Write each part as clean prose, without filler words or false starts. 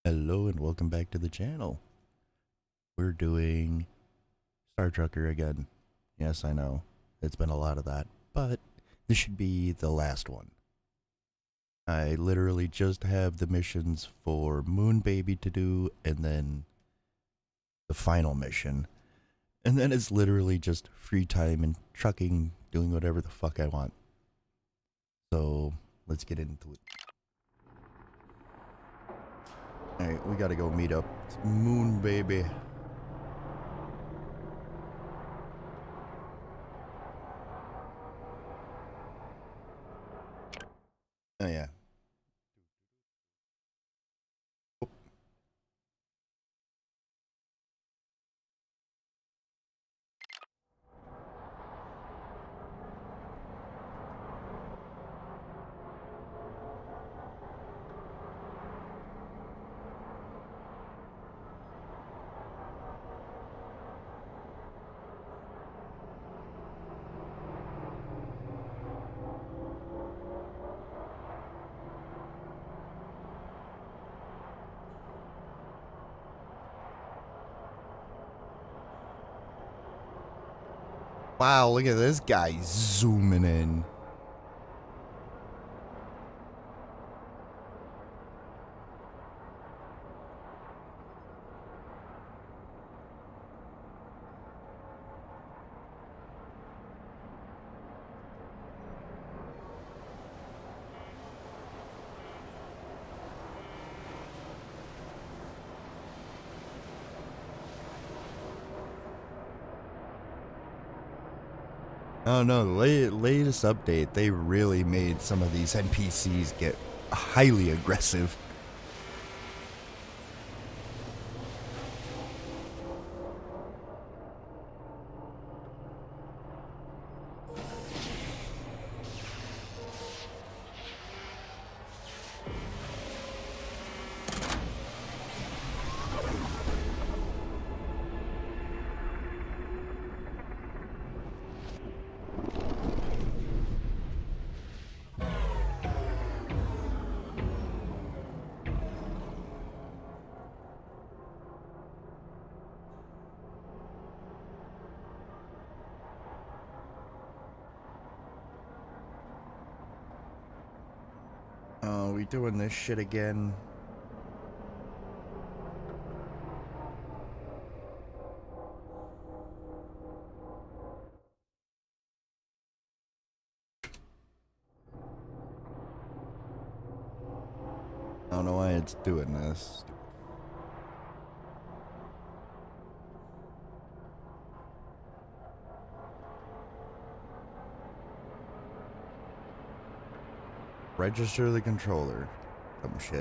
Hello and welcome back to the channel. We're doing Star Trucker again. Yes, I know. It's been a lot of that, but this should be the last one. I literally just have the missions for Moon Baby to do and then the final mission. And then it's literally just free time and trucking, doing whatever the fuck I want. So, let's get into it. Alright, we gotta go meet up. It's Moon Baby. Oh yeah. Wow, look at this guy zooming in. Oh no, the latest update, they really made some of these NPCs get highly aggressive. Oh, we doing this shit again? I don't know why it's doing this. Register the controller. Some shit.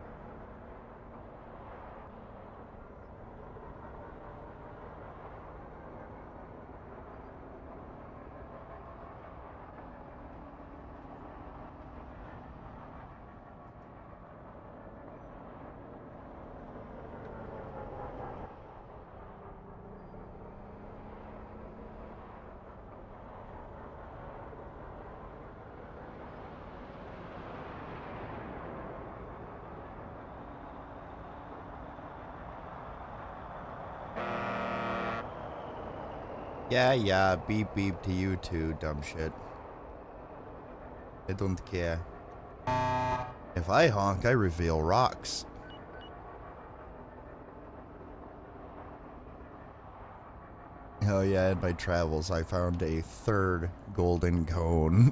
Yeah, beep beep to you too, dumb shit. I don't care. If I honk, I reveal rocks. Oh yeah, in my travels, I found a third golden cone.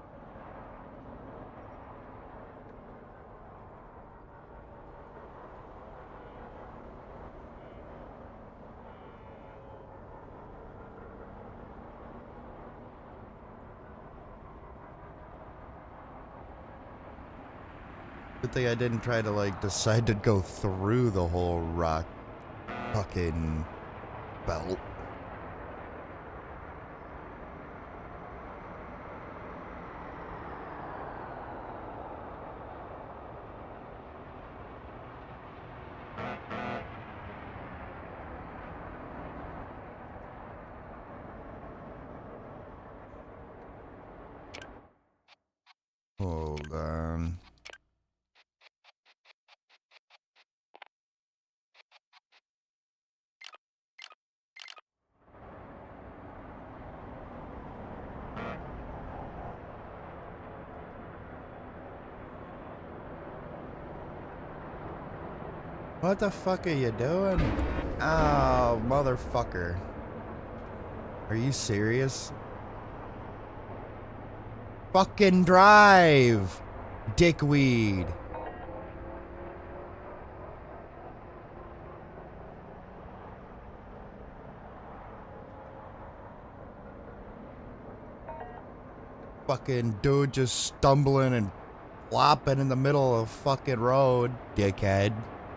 Good thing I didn't try to, like, decide to go through the whole rock fucking belt. Hold on. What the fuck are you doing? Oh, motherfucker. Are you serious? Fucking drive, dickweed. Fucking dude just stumbling and flopping in the middle of fucking road, dickhead.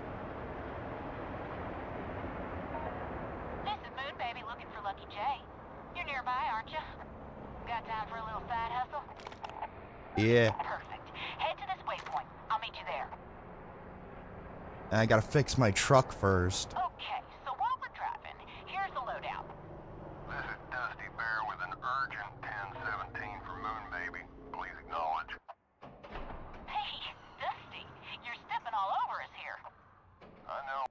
This is Moon Baby looking for Lucky J. You're nearby, aren't you? Got time for a little side hustle? Yeah. Perfect. Head to this waypoint. I'll meet you there. I gotta fix my truck first. Okay, so while we're driving, here's the lowdown. This is Dusty Bear with an urgent 1017 for Moon Baby. Please acknowledge. Hey, Dusty, you're stepping all over us here. I know.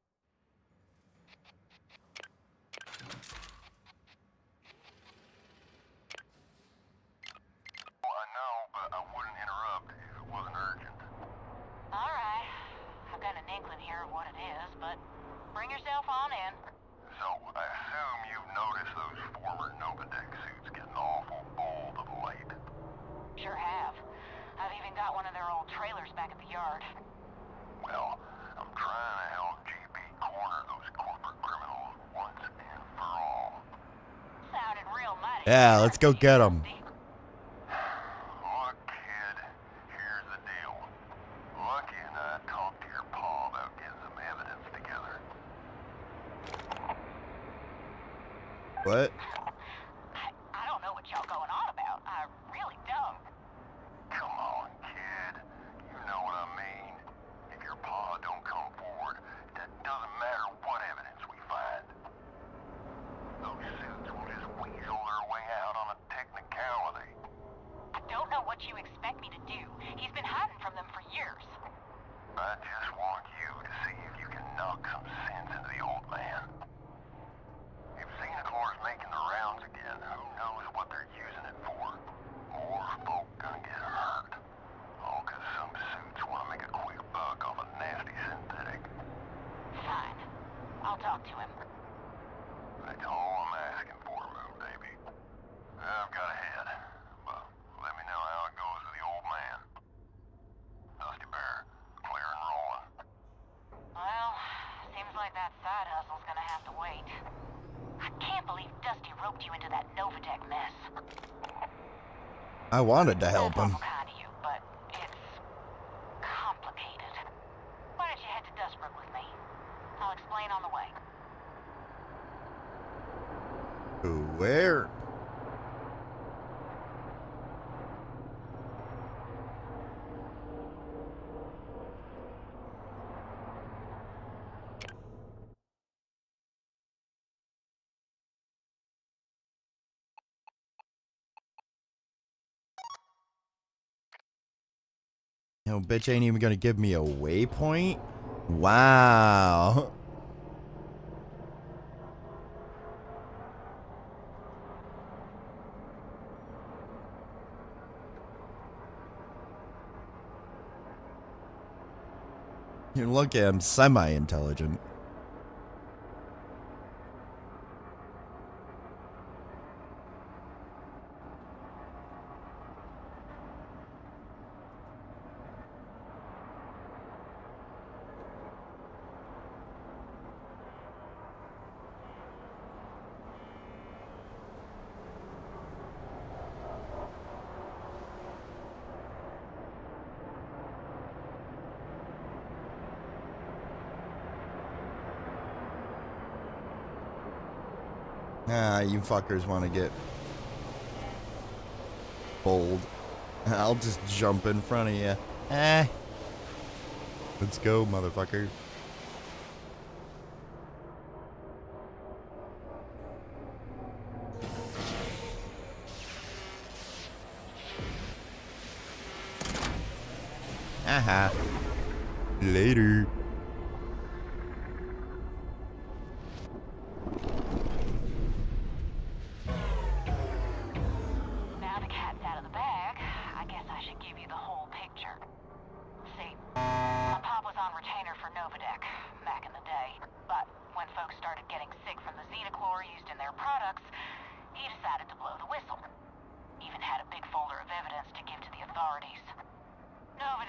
Well, I know, but I wouldn't interrupt if it wasn't urgent. All right. I've got an inkling here of what it is, but bring yourself on in. So, I assume you've noticed those former Novadeck suits getting awful bold of late. Sure have. I've even got one of their old trailers back at the yard. Well, I'm trying to help GB corner those corporate criminals once and for all. Sounded real mighty. Yeah, let's go get him. Look, kid, here's the deal. Lucky and I talked to your pa about getting some evidence together. What? I don't know what y'all going on about. I really don't. Come on, kid. You know what I mean. If your pa don't come forward, that doesn't matter what evidence we find. Those suits will just weasel their way out on a technicality. I don't know what you expect me to do. He's been hiding from them for years. I just want you to see if you can knock some sense into the old man. If Xenacor's making the rounds again, who knows what they're using it for? More folk gonna get hurt. All 'cause some suits want to make a quick buck off a nasty synthetic. Fine. I'll talk to him. That's all I'm asking for, Moon Baby. I've got to head, but let me know how it goes with the old man. Dusty Bear, clear and rolling. Well, seems like that side hustle's gonna have to wait. I can't believe Dusty roped you into that Novadeck mess. I wanted to help him. That's awful kind of you, but it's complicated. Why don't you head to Dustbrook with me? I'll explain on the way. Where? No, bitch ain't even gonna give me a waypoint? Wow. You look at him, semi-intelligent. Ah, you fuckers want to get bold. I'll just jump in front of you. Eh. Let's go, motherfucker. Aha. Later. Now the cat's out of the bag, I guess I should give you the whole picture. See, my pop was on retainer for Novadeck.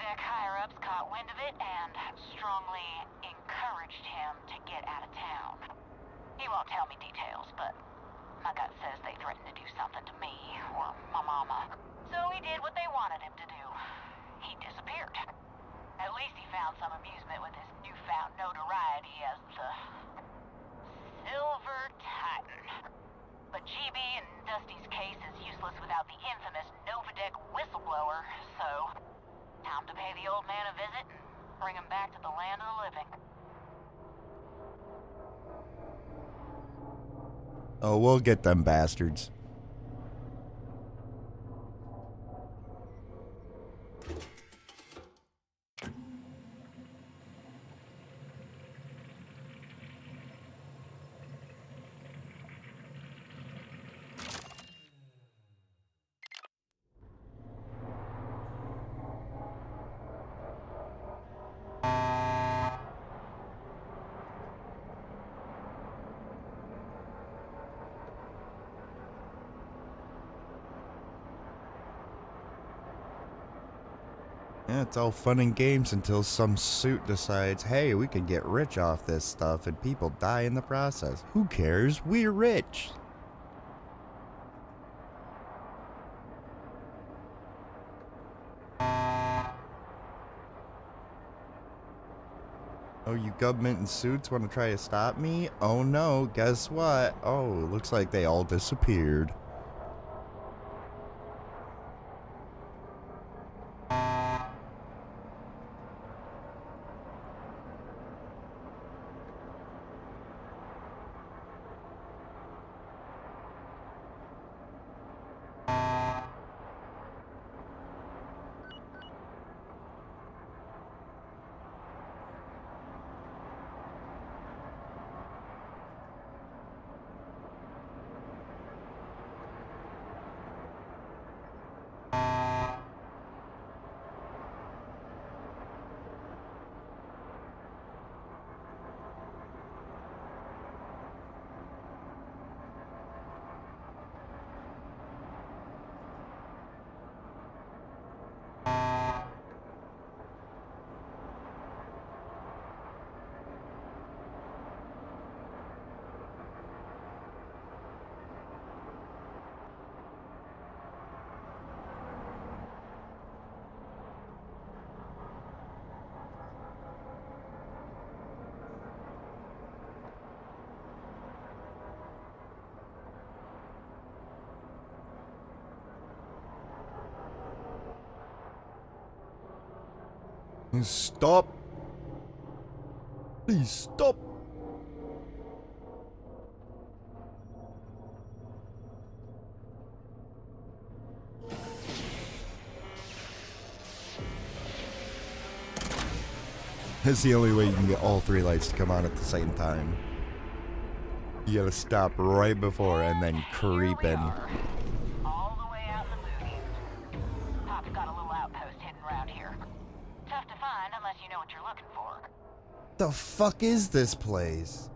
Novadeck higher-ups caught wind of it and strongly encouraged him to get out of town. He won't tell me details, but my gut says they threatened to do something to me or my mama. So he did what they wanted him to do. He disappeared. At least he found some amusement with his newfound notoriety as the Silver Titan. But GB and Dusty's case is useless without the infamous Novadeck whistleblower, so time to pay the old man a visit and bring him back to the land of the living. Oh, we'll get them bastards. Yeah, it's all fun and games until some suit decides, hey, we can get rich off this stuff and people die in the process. Who cares? We're rich. Oh, you government in suits want to try to stop me? Oh no, guess what? Oh, looks like they all disappeared. Stop! Please stop! That's the only way you can get all three lights to come on at the same time. You gotta stop right before and then creep in. All the way out in the boonies. Pop's got a little outpost hidden around here. Tough to find unless you know what you're looking for. The fuck is this place?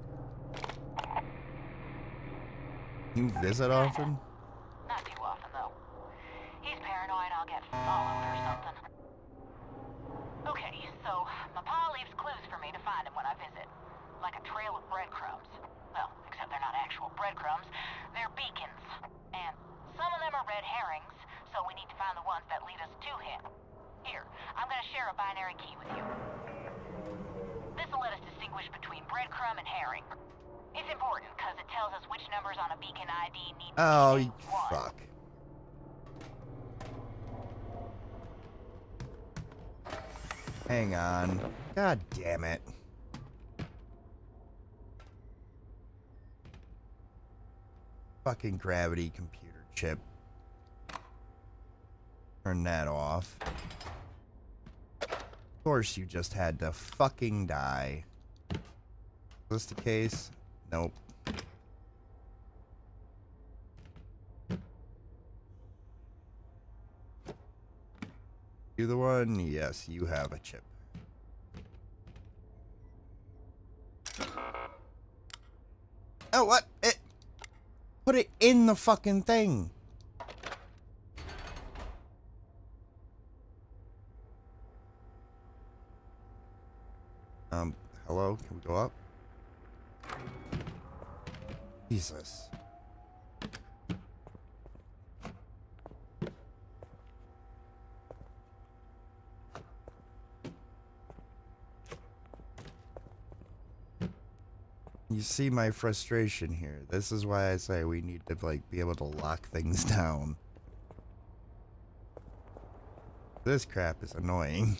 You visit often? Not too often, though. He's paranoid I'll get followed or something. Okay, so my pa leaves clues for me to find him when I visit. Like a trail of breadcrumbs. Well, except they're not actual breadcrumbs. They're beacons. And some of them are red herrings, so we need to find the ones that lead us to him. Here, I'm gonna share a binary key with you. This'll let us distinguish between breadcrumb and herring. It's important, because it tells us which numbers on a beacon ID need to be Oh, one. fuck. Hang on. God damn it. Fucking gravity computer chip. Turn that off. Of course you just had to fucking die. Is this the case? Nope. You the one? Yes, you have a chip. Oh, what? It... Put it in the fucking thing. Hello? Can we go up? Jesus. You see my frustration here. This is why I say we need to, like, be able to lock things down. This crap is annoying.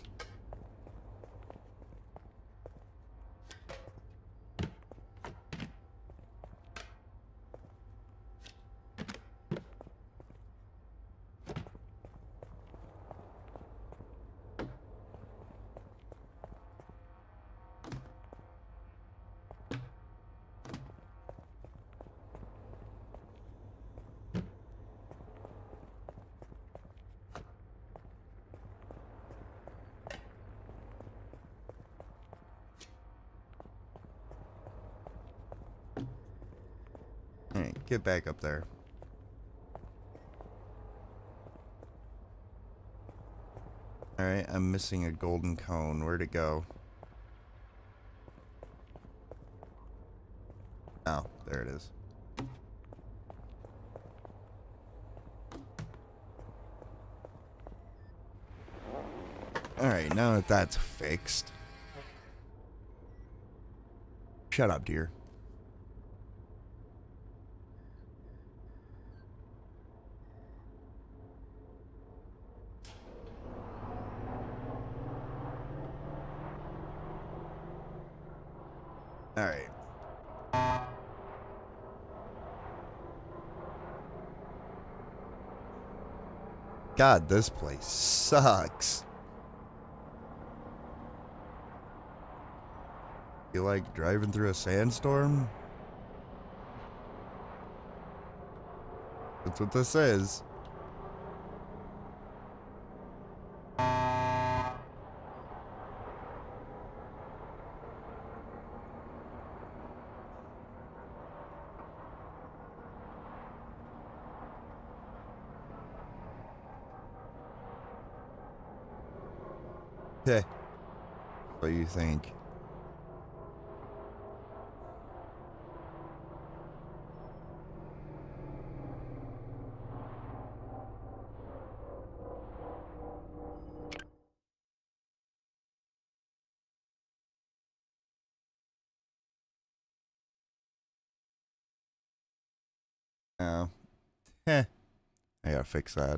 Alright, get back up there. Alright, I'm missing a golden cone. Where'd it go? Oh, there it is. Alright, now that that's fixed. Shut up, dear. Alright. God, this place sucks. You like driving through a sandstorm? That's what this is. Heh. What do you think? Oh. Heh. I gotta fix that.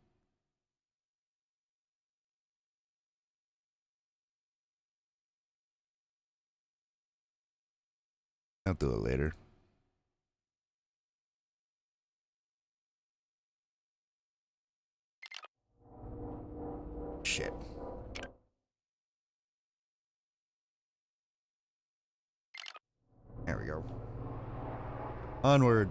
I'll do it later. Shit. There we go. Onward.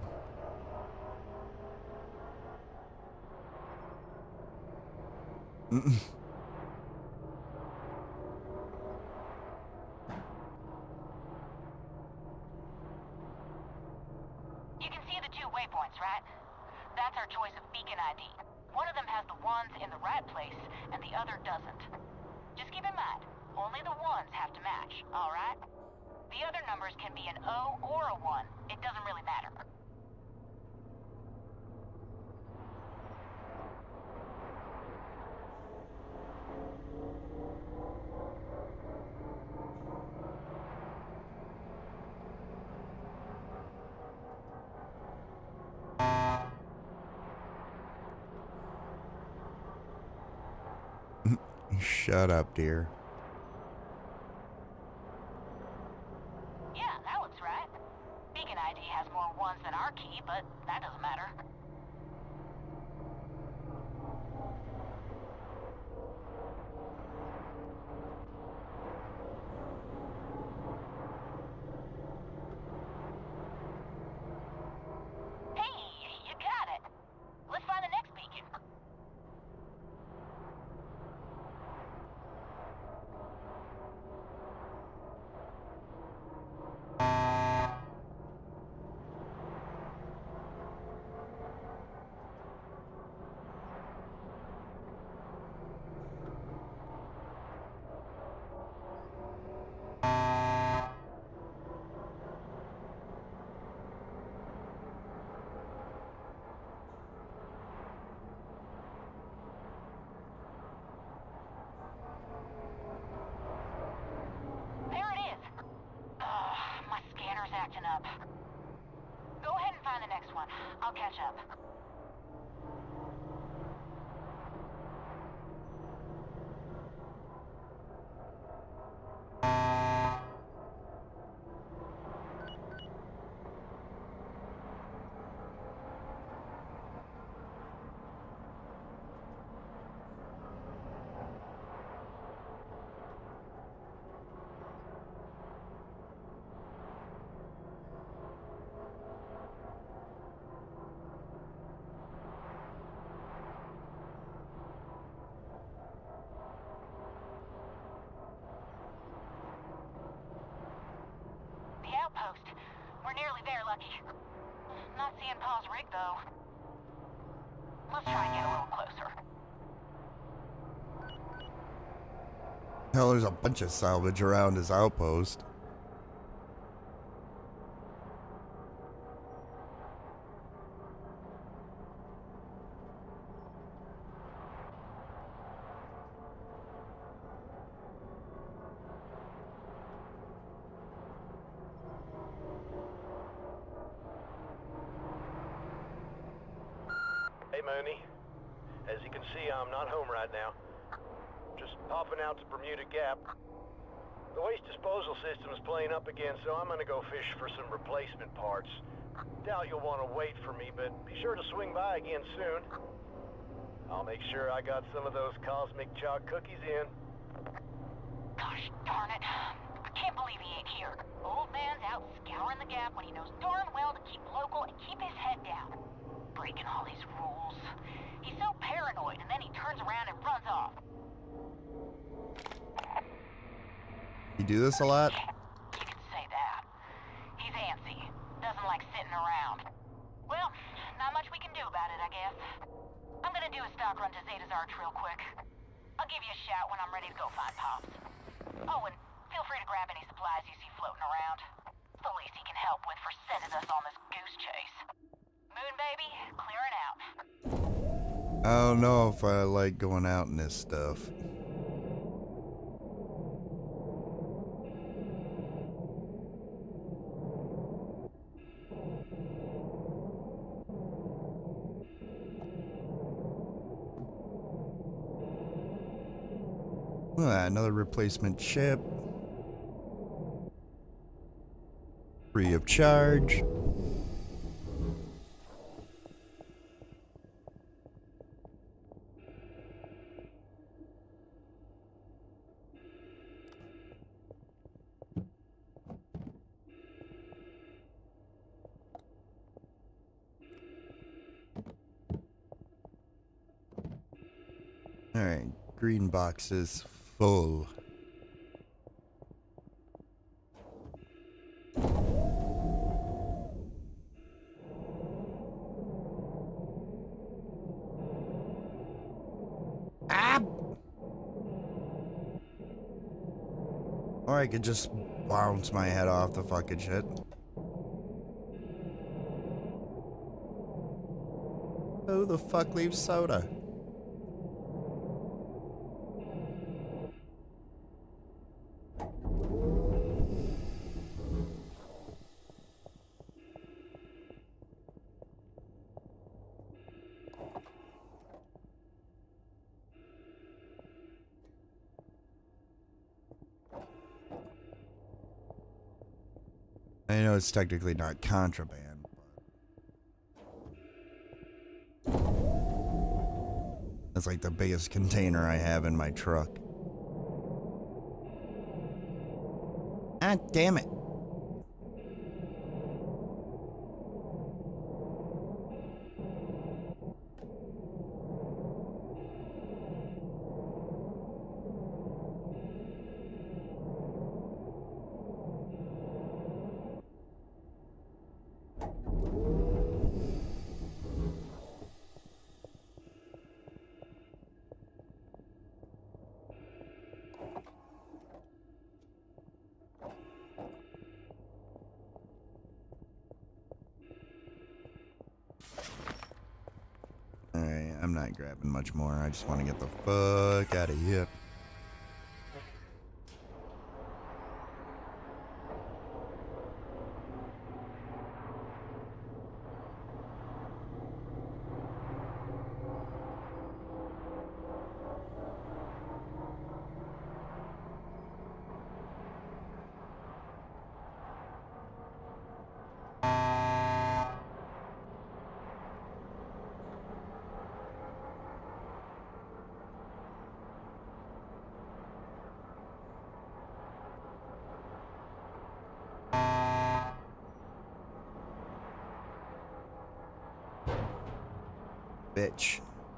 You can see the two waypoints, right? That's our choice of beacon ID. One of them has the ones in the right place, and the other doesn't. Just keep in mind, only the ones have to match, alright? The other numbers can be an O or a 1. It doesn't really matter. Shut up, dear. Yeah, that looks right. Beacon ID has more ones than our key, but that doesn't matter. Hey, you got it. Let's find the next beacon. acting up. Go ahead and find the next one. I'll catch up. Outpost. We're nearly there, Lucky. Not seeing Pa's rig, though. Let's try and get a little closer. Hell, there's a bunch of salvage around his outpost. Hey, Mooney. As you can see, I'm not home right now. Just popping out to Bermuda Gap. The waste disposal system is playing up again, so I'm gonna go fish for some replacement parts. Doubt you'll want to wait for me, but be sure to swing by again soon. I'll make sure I got some of those cosmic chalk cookies in. Gosh darn it. I can't believe he ain't here. Old man's out scouring the Gap when he knows darn well to keep local and keep his head down. Breaking all these rules. He's so paranoid, and then he turns around and runs off. You do this a lot? You could say that. He's antsy. Doesn't like sitting around. Well, not much we can do about it, I guess. I'm gonna do a stock run to Zeta's Arch real quick. I'll give you a shout when I'm ready to go find Pops. Oh, and feel free to grab any supplies you see floating around. It's the least he can help with for sending us on this goose chase. Moon baby, clearing out. I don't know if I like going out in this stuff. Another replacement ship. Free of charge. Alright, green box is full. Ah! Or I could just bounce my head off the fucking shit. Who the fuck leaves soda? I know it's technically not contraband, but that's like the biggest container I have in my truck. Ah, damn it. Alright, I'm not grabbing much more. I just want to get the fuck out of here. bitch.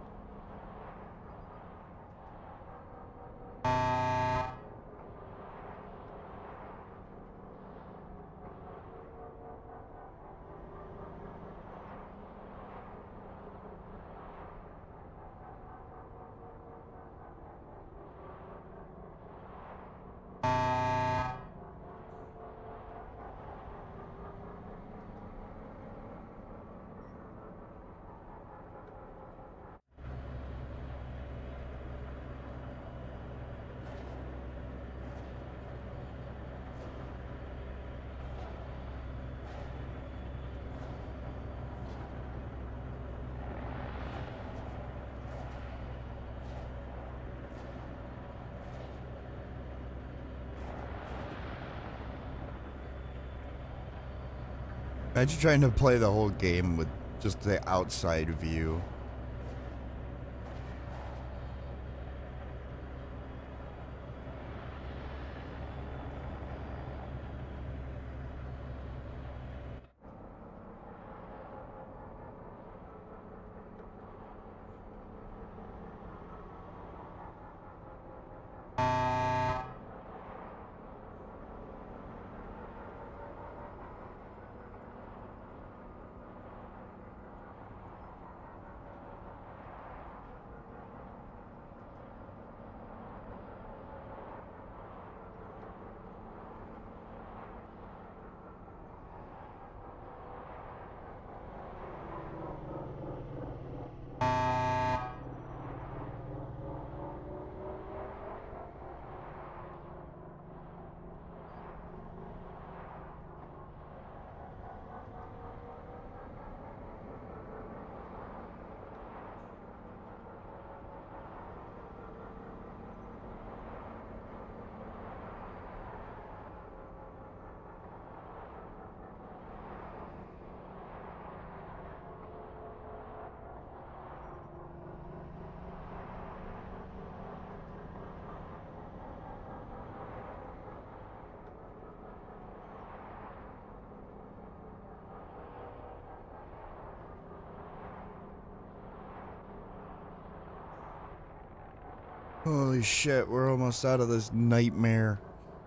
Imagine trying to play the whole game with just the outside view. Holy shit, we're almost out of this nightmare.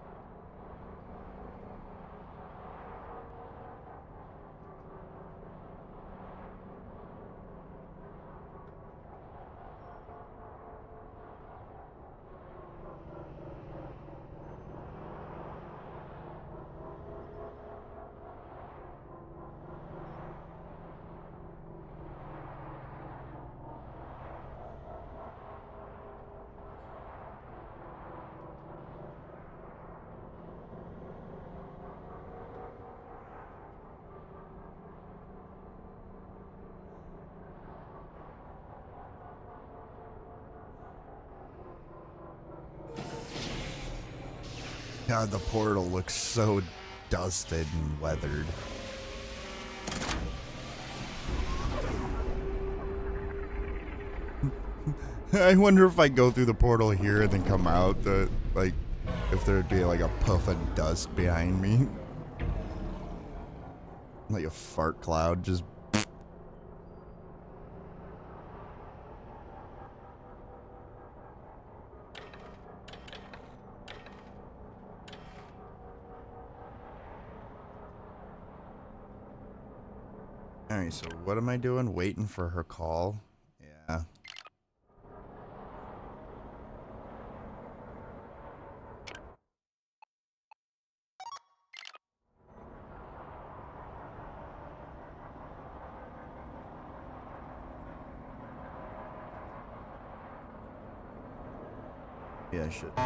God, the portal looks so dusted and weathered. I wonder if I go through the portal here and then come out, like, if there'd be like a puff of dust behind me. Like a fart cloud, just... Alright, so what am I doing? Waiting for her call? Yeah. Yeah, I should.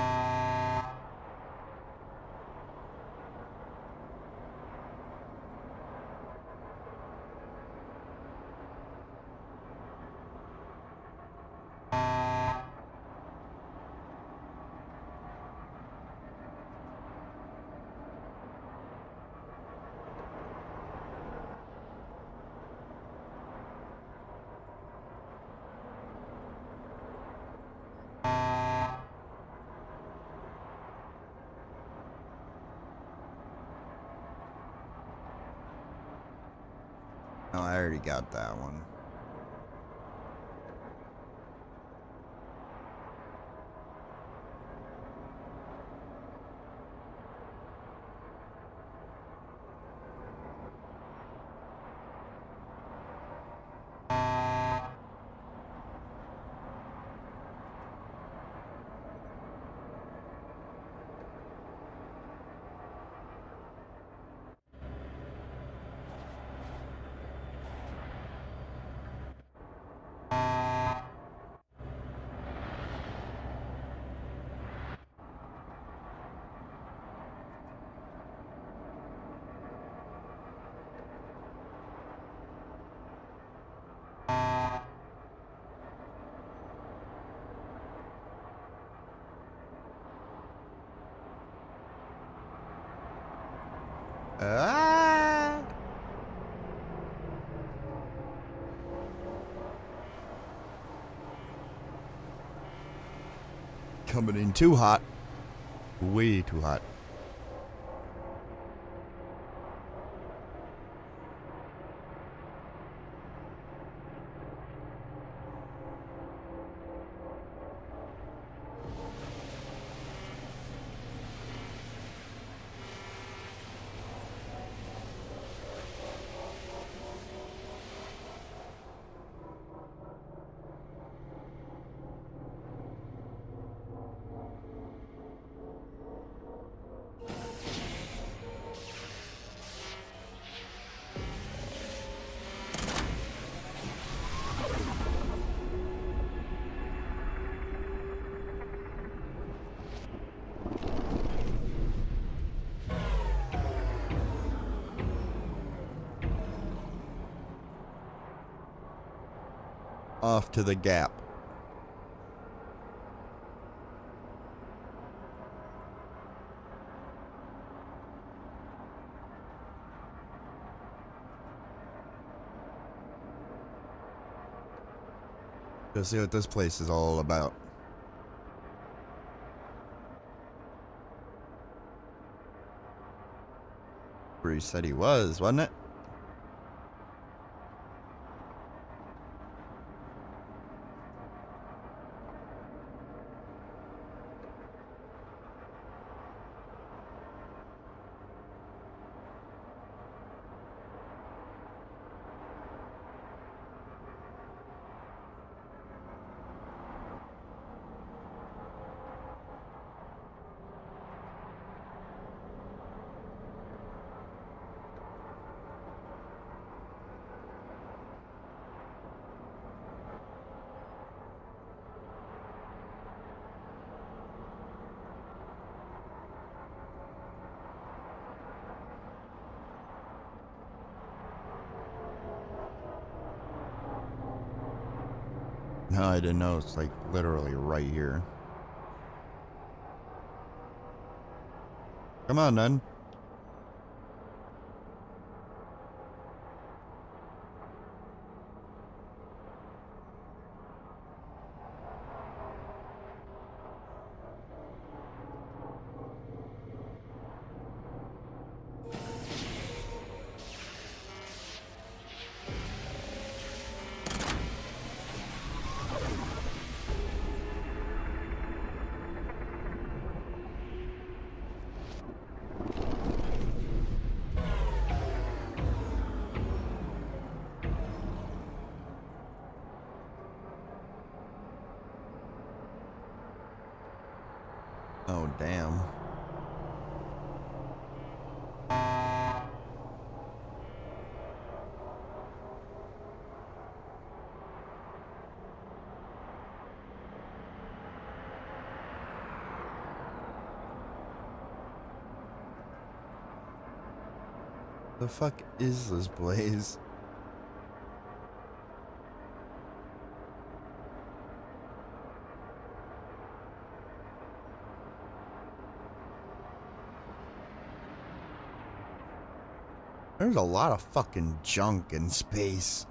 Oh, I already got that one. Ah! Coming in too hot. Way too hot. Off to the gap. Go see what this place is all about. Where he said he was, wasn't it? No, I didn't know. It's like literally right here. Come on, then. Oh, damn. The fuck is this place? There's a lot of fucking junk in space.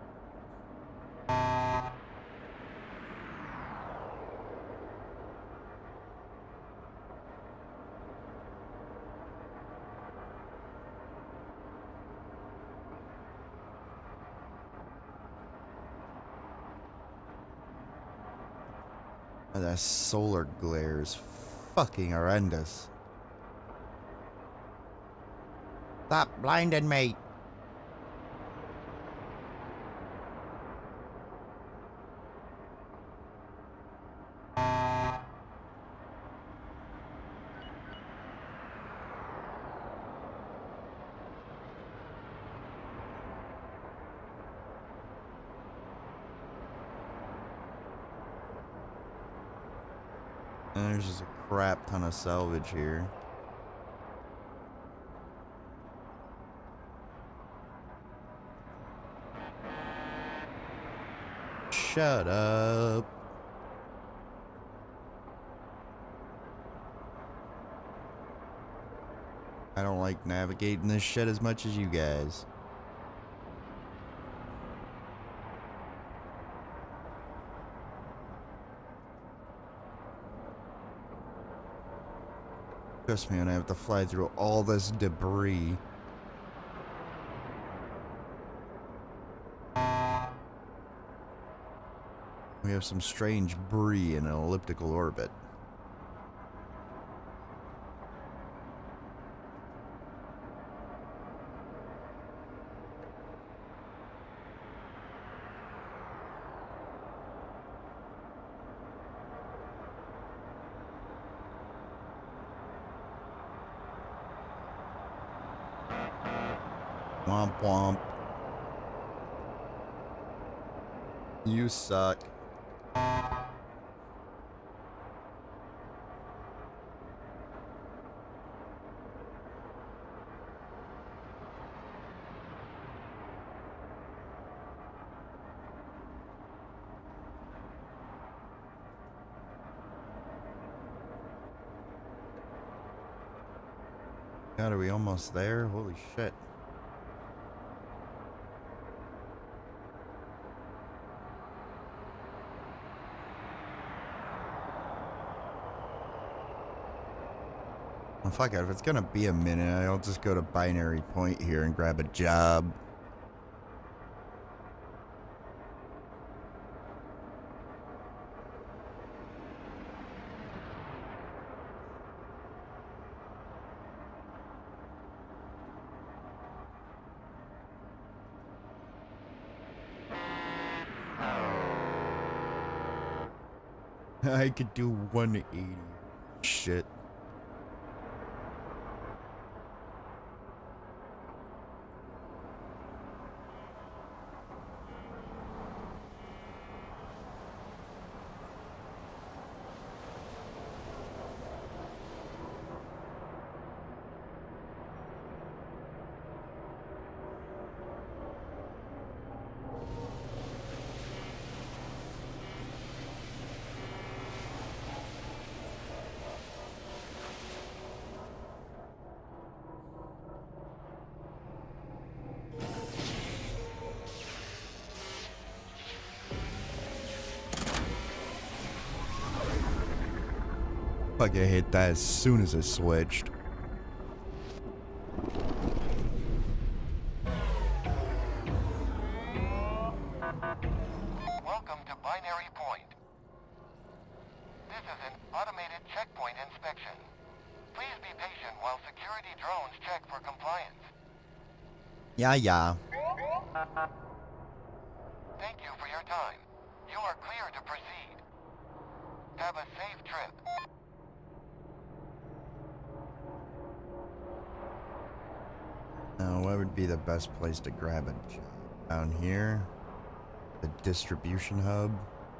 Oh, that solar glare is fucking horrendous. Stop blinding me. And there's just a crap ton of salvage here. Shut up. I don't like navigating this shit as much as you guys. Trust me, and I have to fly through all this debris. We have some strange brie in an elliptical orbit. Womp womp. You suck. God, are we almost there? Holy shit. Well, fuck it. If it's gonna be a minute, I'll just go to Binary Point here and grab a job. I could do 180. Shit. Fuck, I hit that as soon as it switched. Welcome to Binary Point. This is an automated checkpoint inspection. Please be patient while security drones check for compliance. Yeah. Thank you for your time. You are clear to proceed. Have a safe trip. Now, what would be the best place to grab a job? Down here? The distribution hub?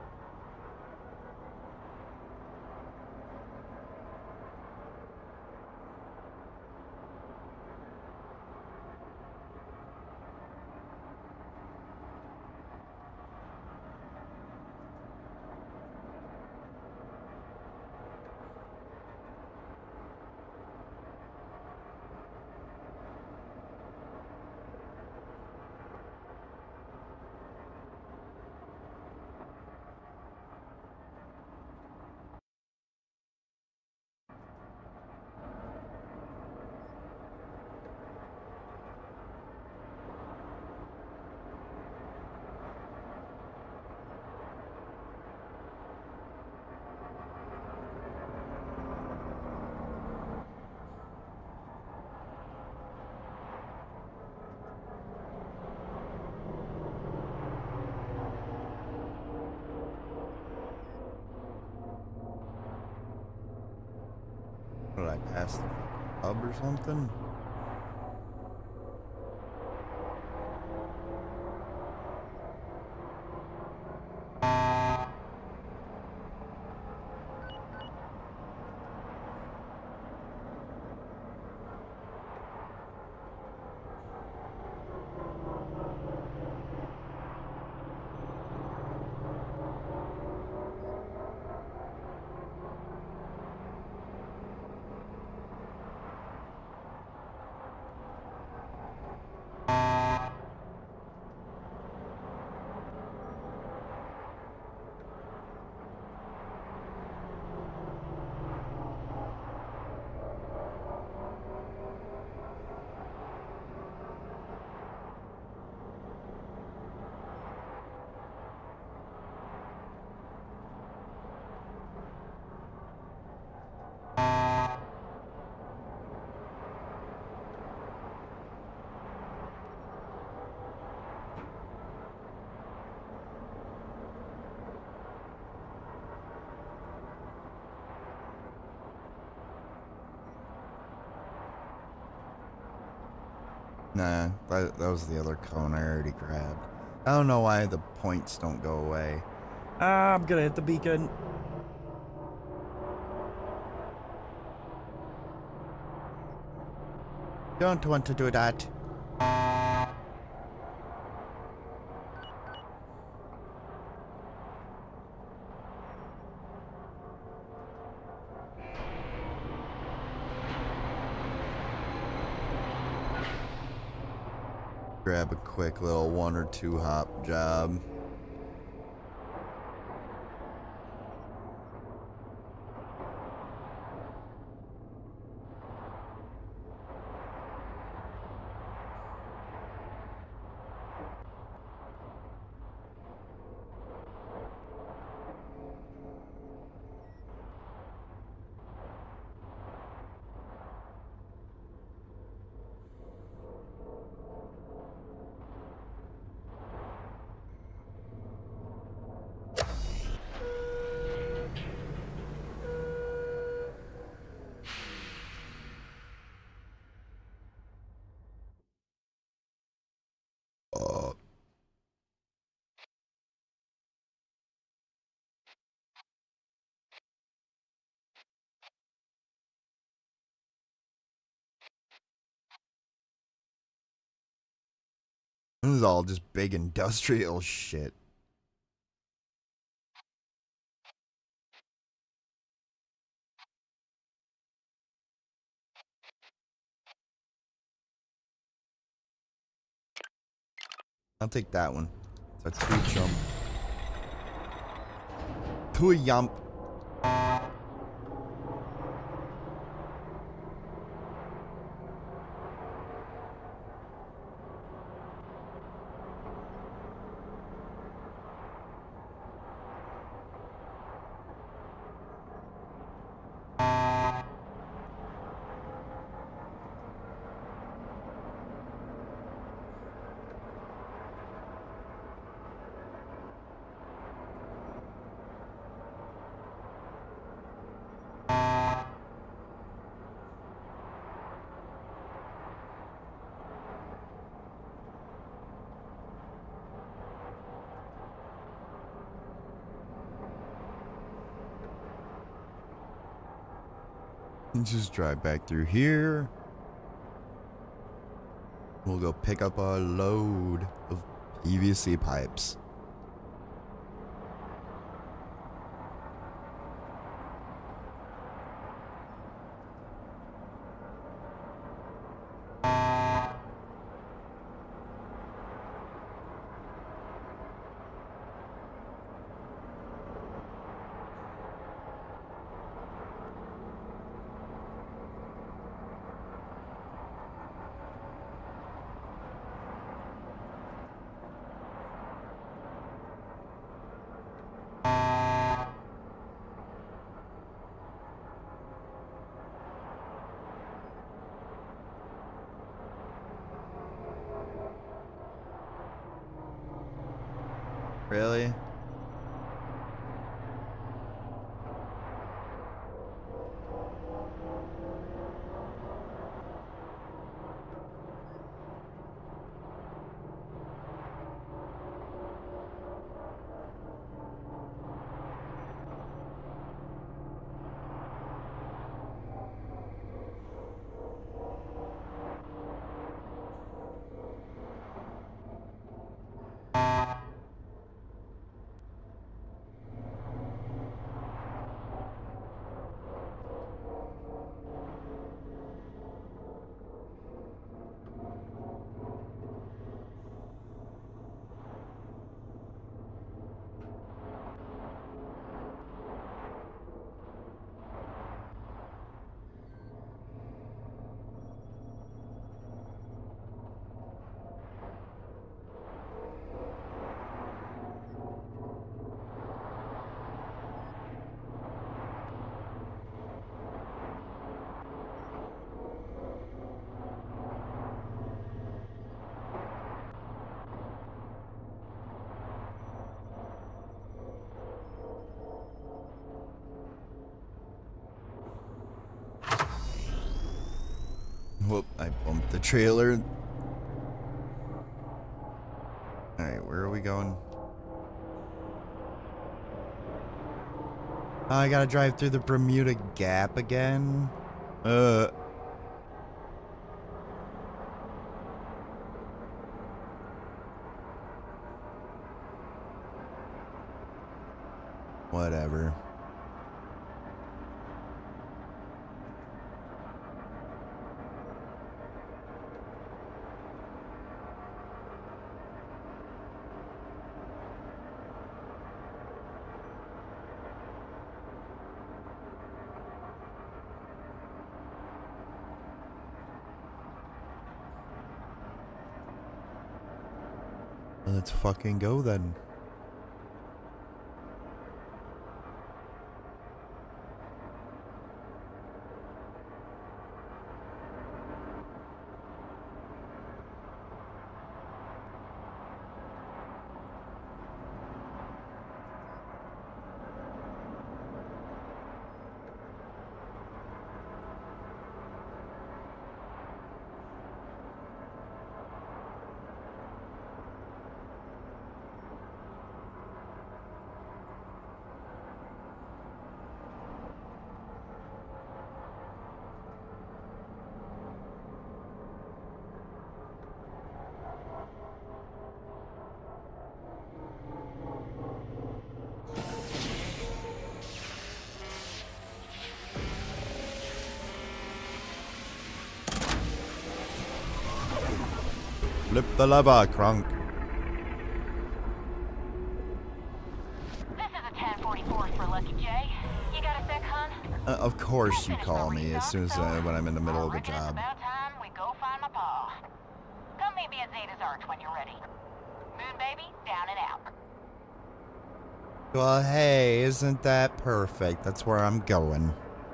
What did I pass the hub or something? Nah, that was the other cone I already grabbed. I don't know why the points don't go away. Ah, I'm gonna hit the beacon. Don't want to do that. Grab a quick little 1 or 2 hop job. This is all just big industrial shit. I'll take that one. It's a 2 jump. 2 yump. Just drive back through here. We'll go pick up a load of PVC pipes. Really? Whoop, I bumped the trailer. Alright, where are we going? Oh, I gotta drive through the Bermuda Gap again? Whatever. Let's fucking go then. Flip the lever, Crunk. This is a 1044 for Lucky J. You got a sec, hon? Of course you call me as soon as when I'm in the middle of a It's job. about time we go find my pa. Come meet me at Zeta's Arch when you're ready. Moon baby, down and out. Well, hey, isn't that perfect? That's where I'm going.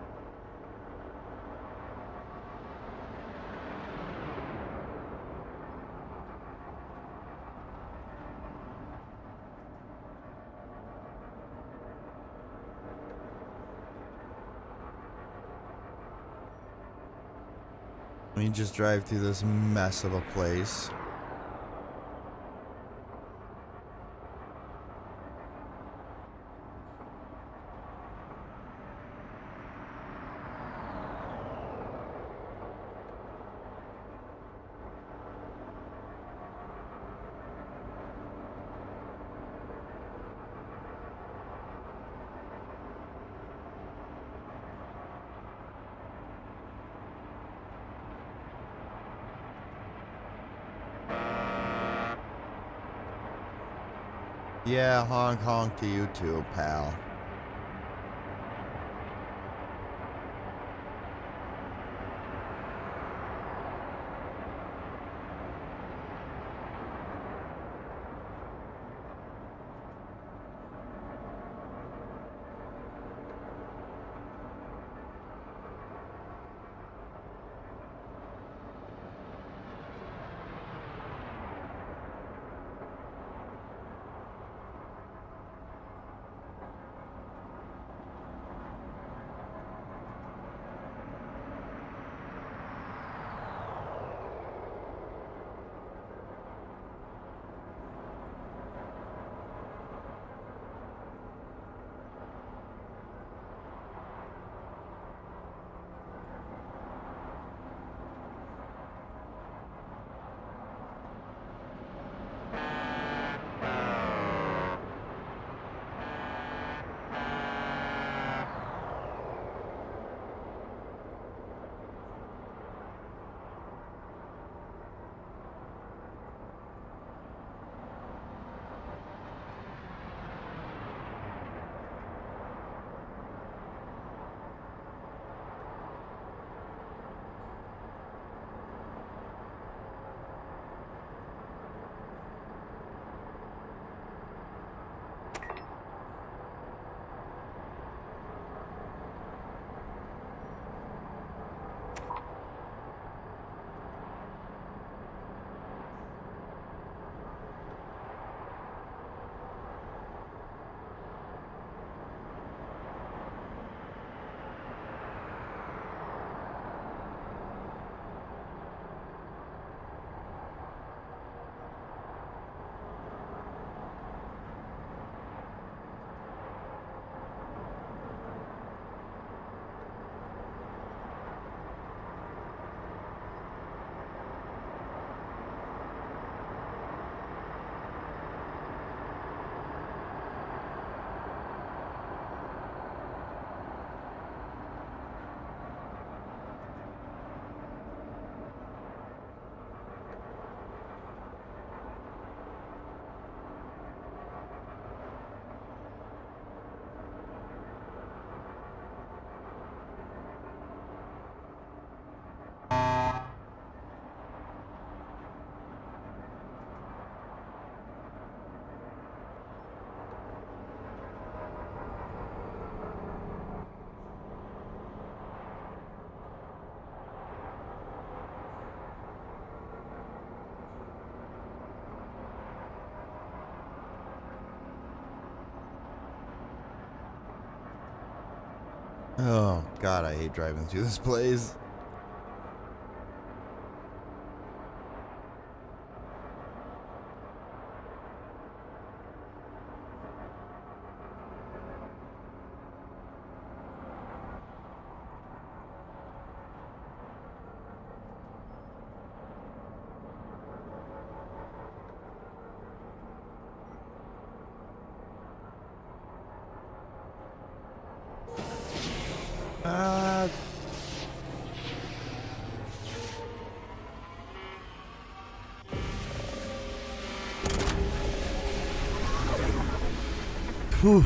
Let me just drive through this mess of a place. Yeah, honk honk to you too, pal. Oh, God, I hate driving through this place. Uh, Whew.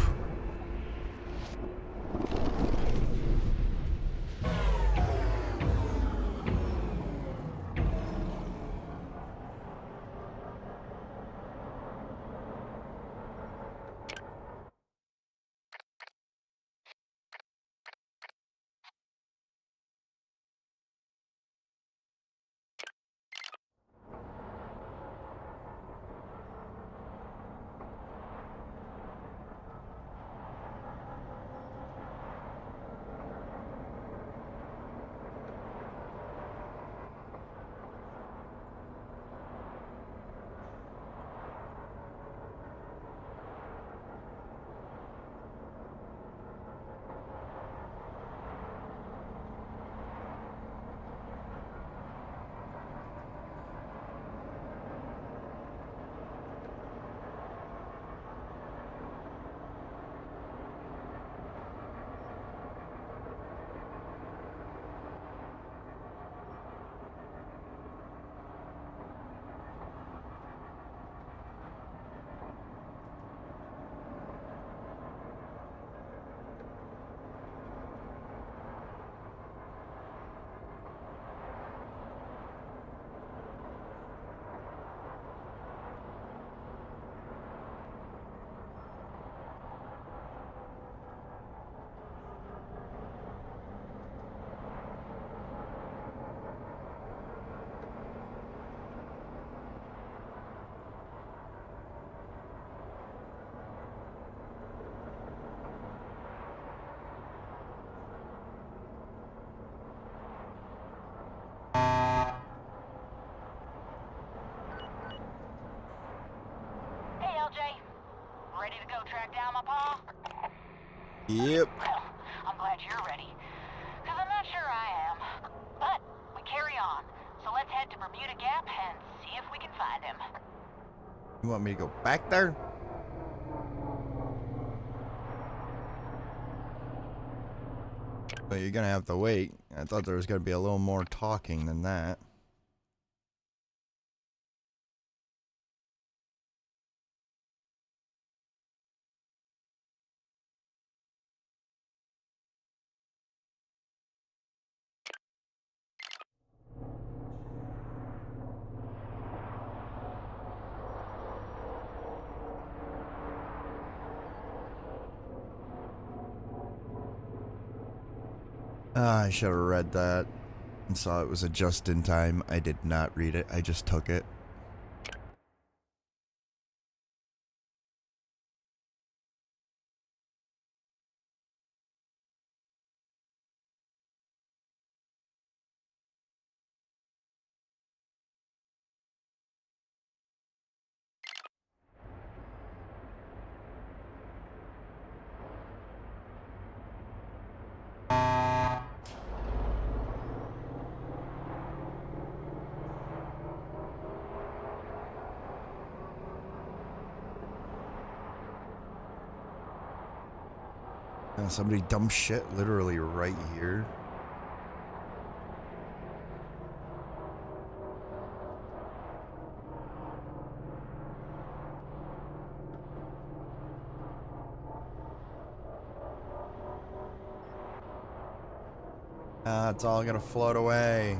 Hey, LJ. Ready to go track down my pa? Yep. Well, I'm glad you're ready. Because I'm not sure I am. But we carry on. So let's head to Bermuda Gap and see if we can find him. You want me to go back there? But you're gonna have to wait. I thought there was gonna be a little more talking than that. I should have read that and saw it was a just in time. I did not read it. I just took it. Somebody dumped shit literally right here. It's all gonna float away.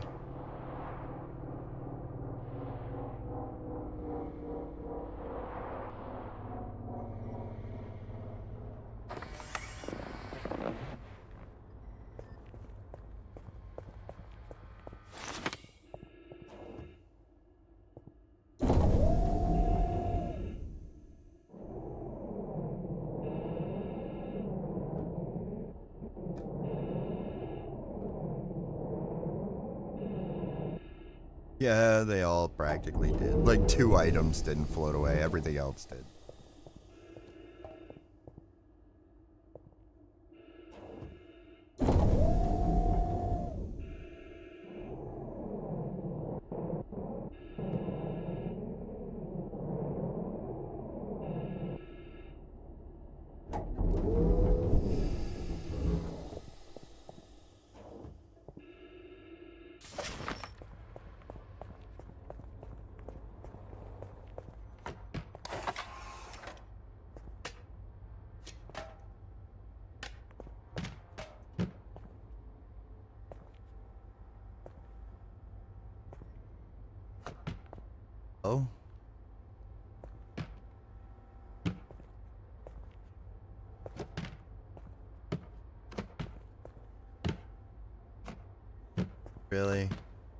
Yeah, they all practically did. Like 2 items didn't float away, everything else did. Oh. Really?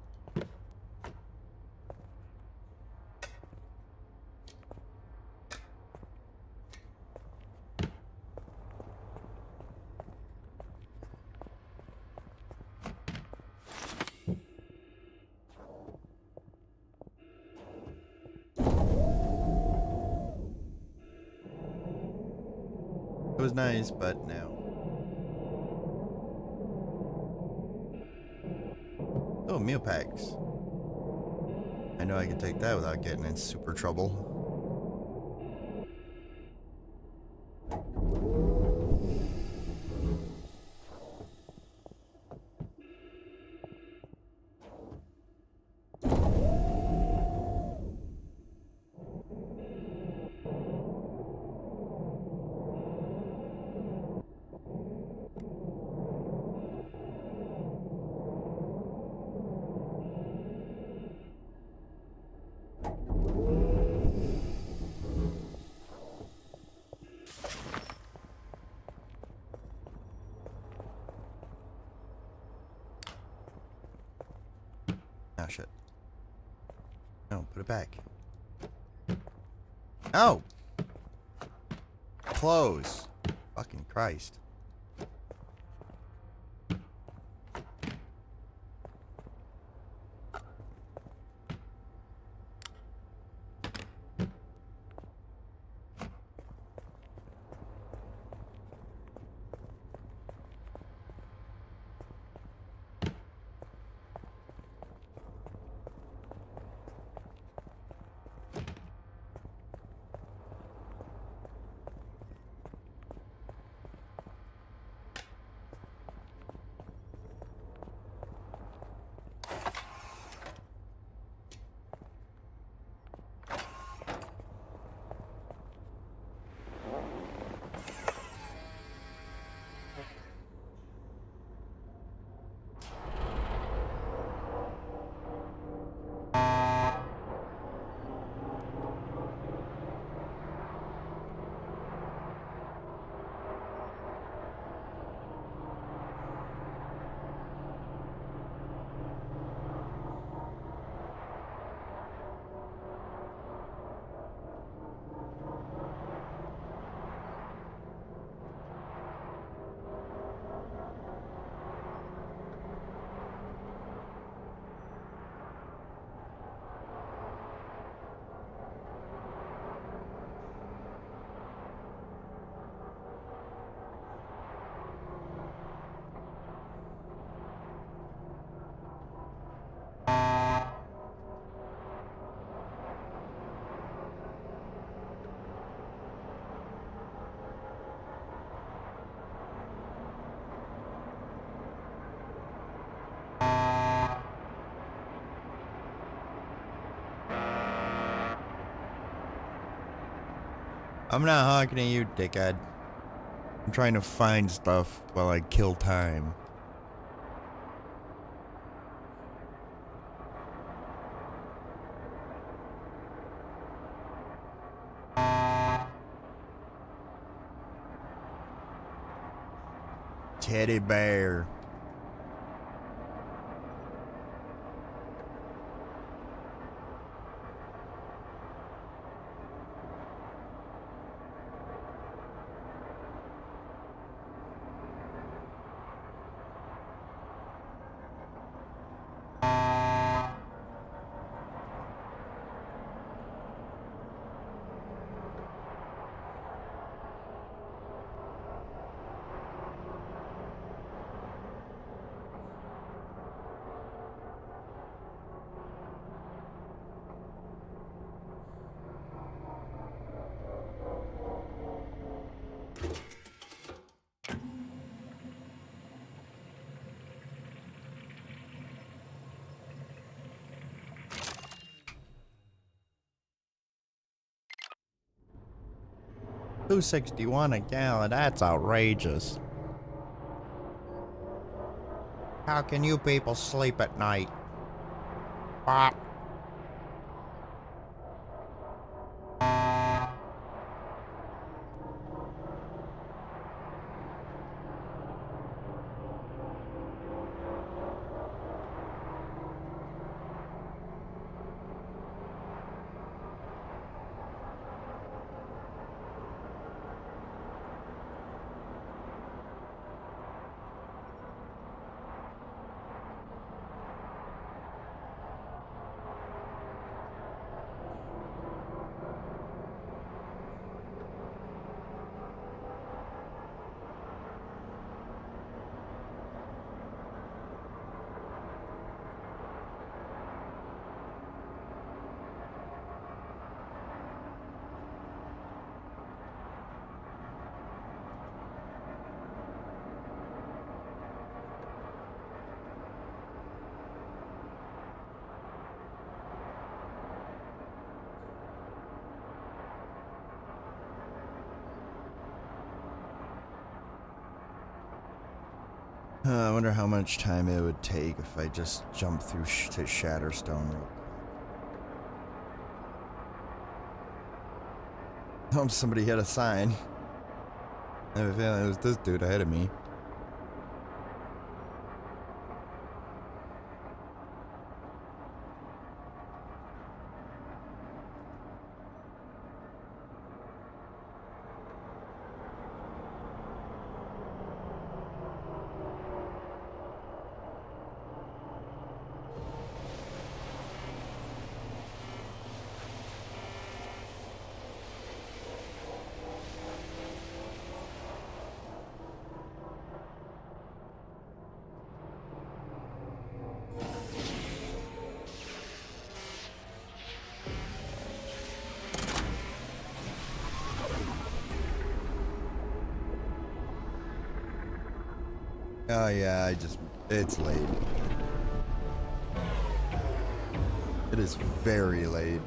It was nice, but no. Oh, meal packs. I know I can take that without getting in super trouble. Ah, shit. No, put it back. Oh! Close. Fucking Christ. I'm not honking at you, dickhead. I'm trying to find stuff while I kill time. Teddy bear. $2.61 a gallon. That's outrageous. How can you people sleep at night? Bop. I wonder how much time it would take if I just jumped through to Shatterstone real quick. Oh, somebody hit a sign. I have a feeling it was this dude ahead of me. Oh yeah, it's late. It is very late.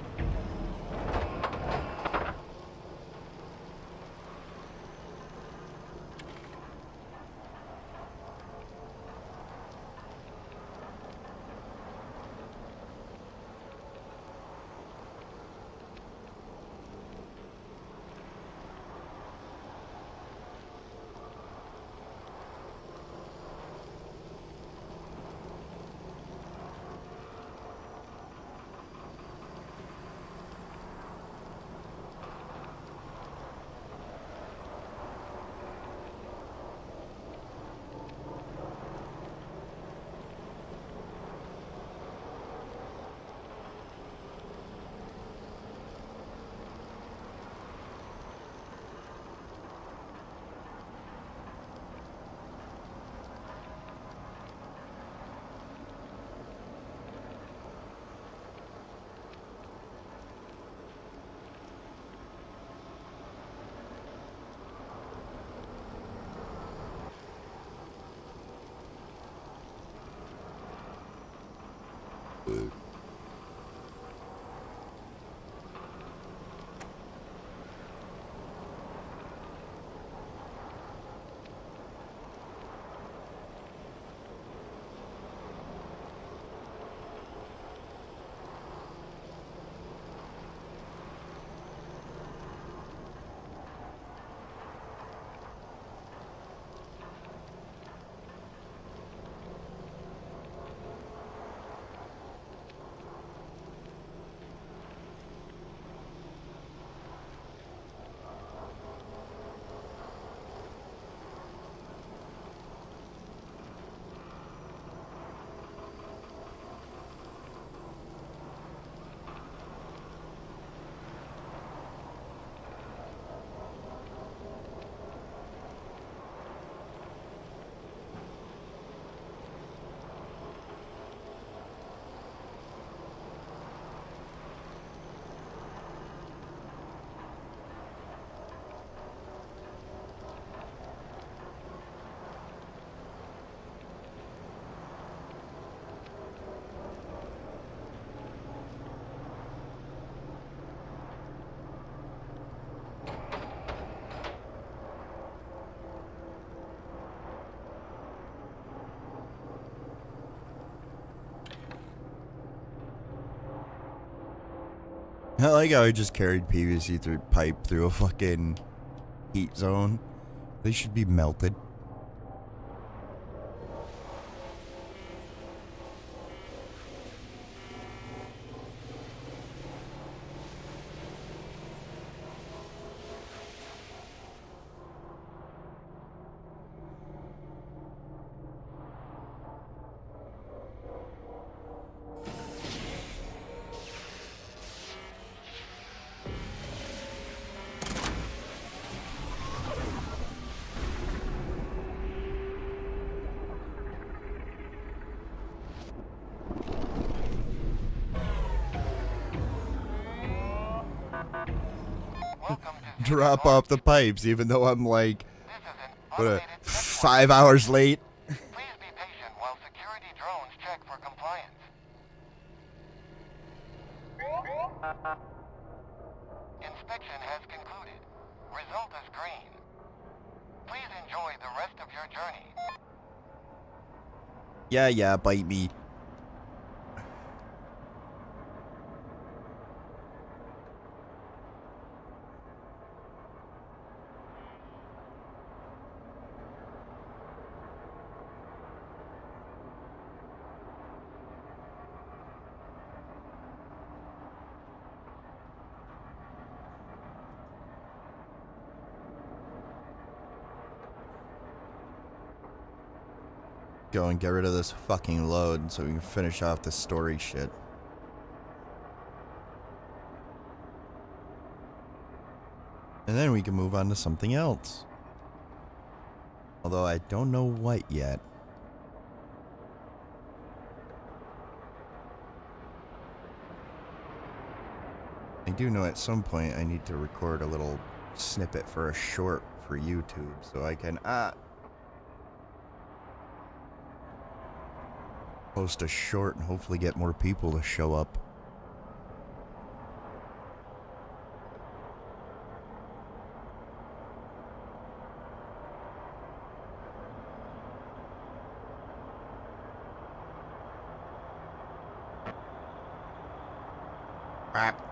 I like how I just carried PVC through pipe through a fucking heat zone. They should be melted. Drop off the pipes, even though I'm like, what, 5 hours late. Please be patient while security drones check for compliance. Inspection has concluded. Result is green. Please enjoy the rest of your journey. Yeah, bite me. Go and get rid of this fucking load so we can finish off the story shit. And then we can move on to something else. Although I don't know what yet. I do know at some point I need to record a little snippet for a short for YouTube so I can post a short and hopefully get more people to show up. Crap.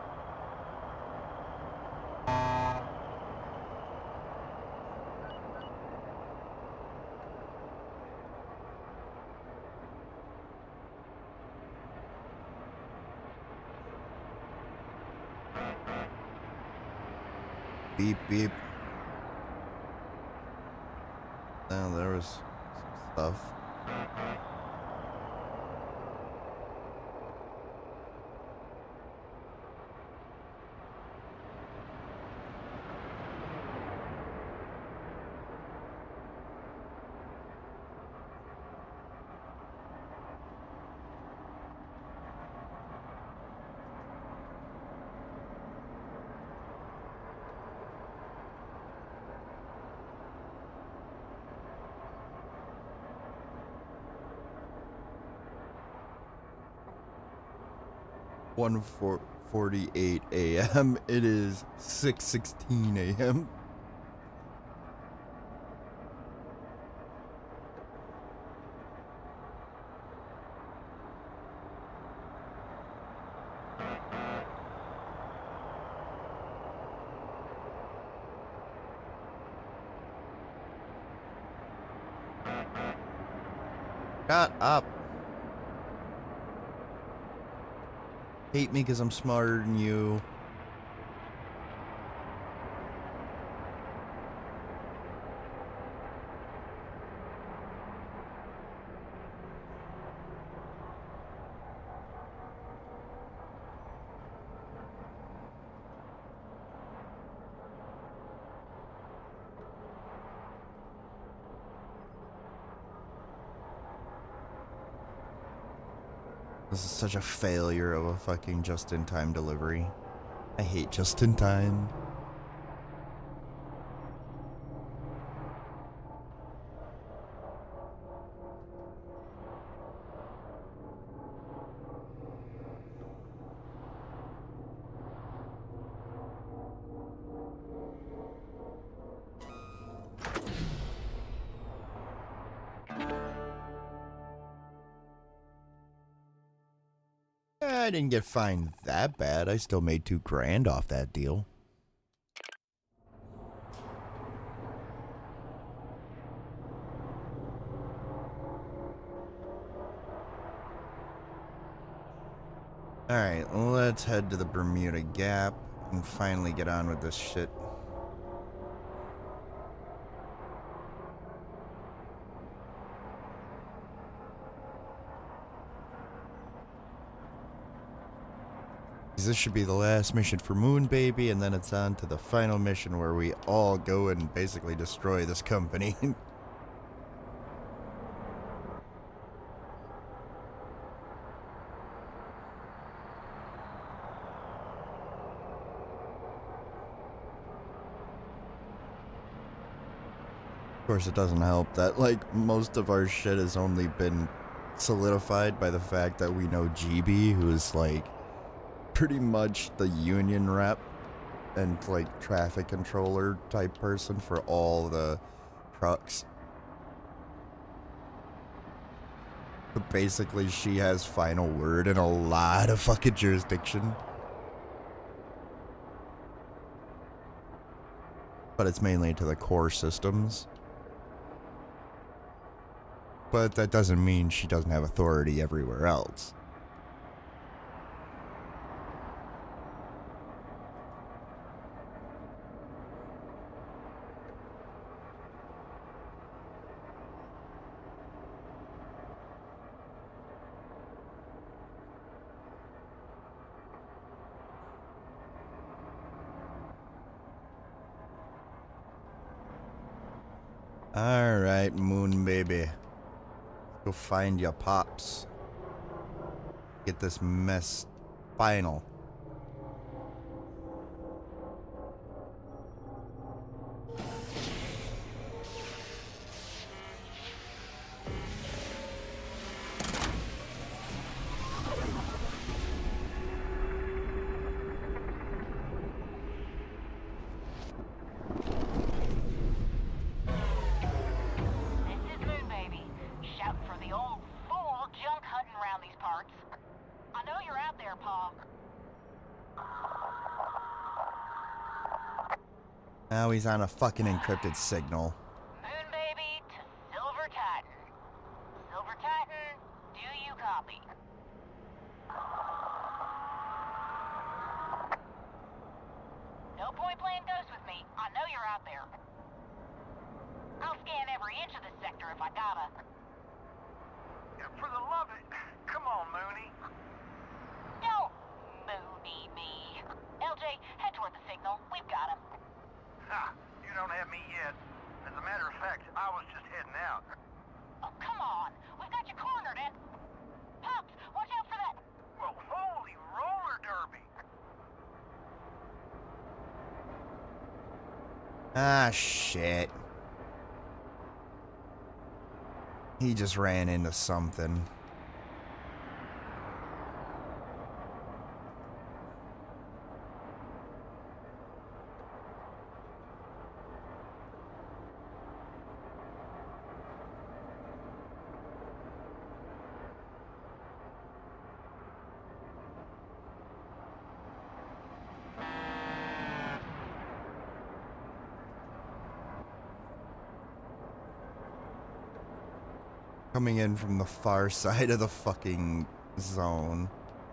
Beep, beep. Now there was some stuff. One 48 a.m. It is 6:16 a.m. Shut up. Hate me because I'm smarter than you. This is such a failure of a fucking just-in-time delivery. I hate just-in-time. I didn't get fined that bad. I still made $2,000 off that deal. Alright, let's head to the Bermuda Gap and finally get on with this shit. This should be the last mission for Moon Baby, and then it's on to the final mission where we all go and basically destroy this company. Of course, it doesn't help that, like, most of our shit has only been solidified by the fact that we know GB, who's, like, pretty much the union rep and, like, traffic controller type person for all the trucks. But basically, she has final word in a lot of fucking jurisdiction. But it's mainly to the core systems. But that doesn't mean she doesn't have authority everywhere else. Alright, Moon Baby. Go find your pops. Get this mess final. Now he's on a fucking encrypted signal. Moon Baby to Silver Titan. Silver Titan, do you copy? No point playing ghost with me. I know you're out there. I'll scan every inch of this sector if I gotta. Yeah, for the love of it, come on, Mooney. Don't Mooney me. LJ, head toward the signal. We've got him. Ha! You don't have me yet. As a matter of fact, I was just heading out. Oh, come on. We've got you cornered, and... Pops, watch out for that... Well, holy roller derby! Ah, shit. He just ran into something. Coming in from the far side of the fucking zone.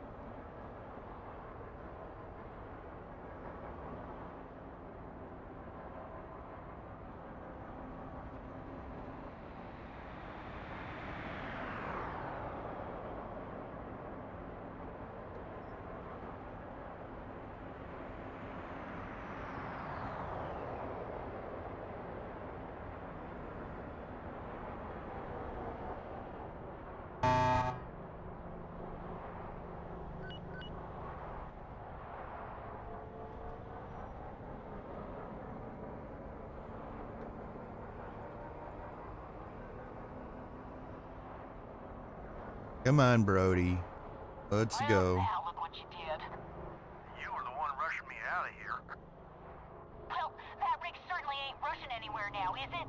Come on, Brody. Let's go. Now look what you did. You were the one rushing me out of here. Well, that rig certainly ain't rushing anywhere now, is it?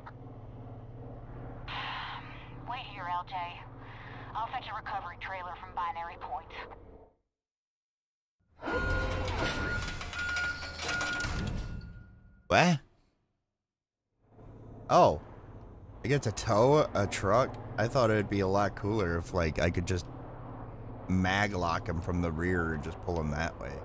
Wait here, LJ. I'll fetch a recovery trailer from Binary Point. What? Oh. I get to tow a truck? I thought it'd be a lot cooler if, like, I could just mag lock him from the rear and just pull him that way.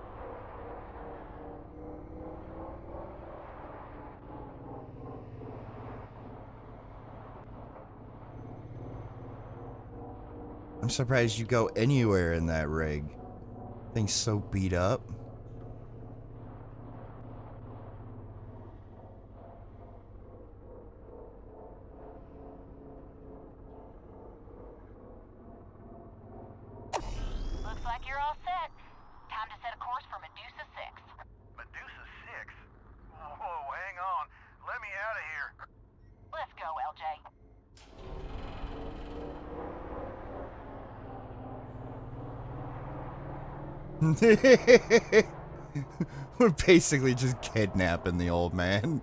I'm surprised you go anywhere in that rig. Thing's so beat up. Looks like you're all set. Time to set a course for Medusa 6. Medusa 6? Whoa, hang on. Let me out of here. Let's go, LJ. We're basically just kidnapping the old man.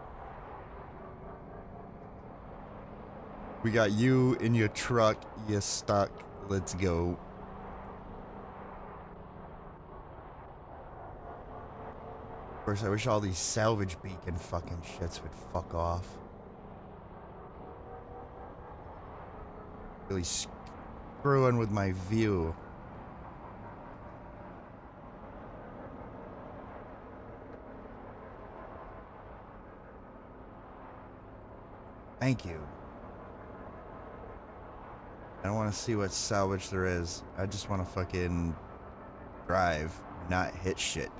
We got you in your truck. You stuck. Let's go. Of course, I wish all these salvage beacon fucking shits would fuck off. Really screwing with my view. Thank you. I don't want to see what salvage there is. I just want to fucking drive, not hit shit.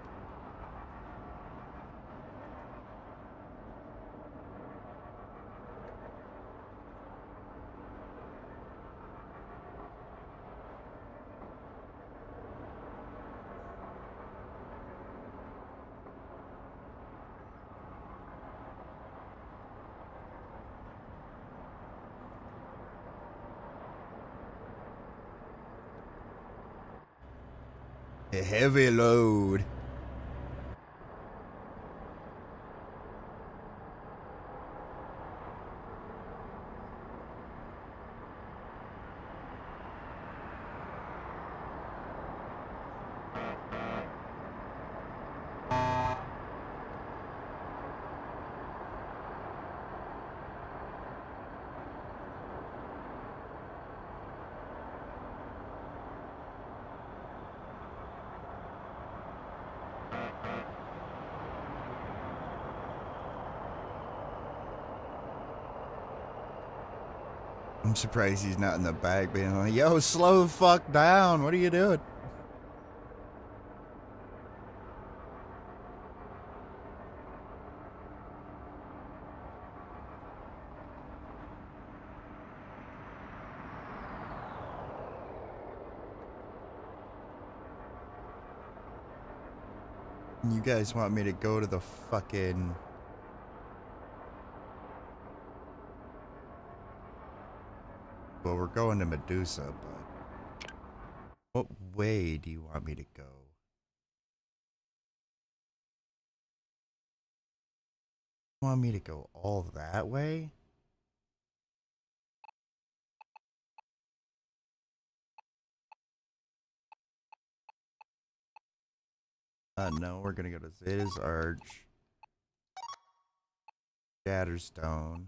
A heavy load. I'm surprised he's not in the back being like, yo, slow the fuck down. What are you doing? You guys want me to go to the fucking... Well, we're going to Medusa, but... What way do you want me to go? You want me to go all that way? No, we're gonna go to Zeta's Arch. Shatterstone.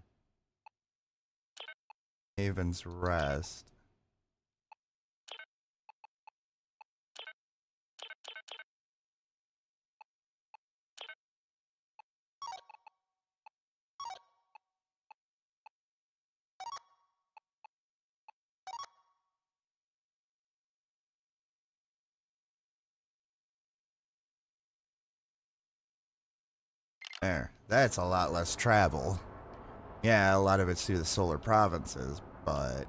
Haven's Rest. There. That's a lot less travel. Yeah, a lot of it's through the solar provinces, but...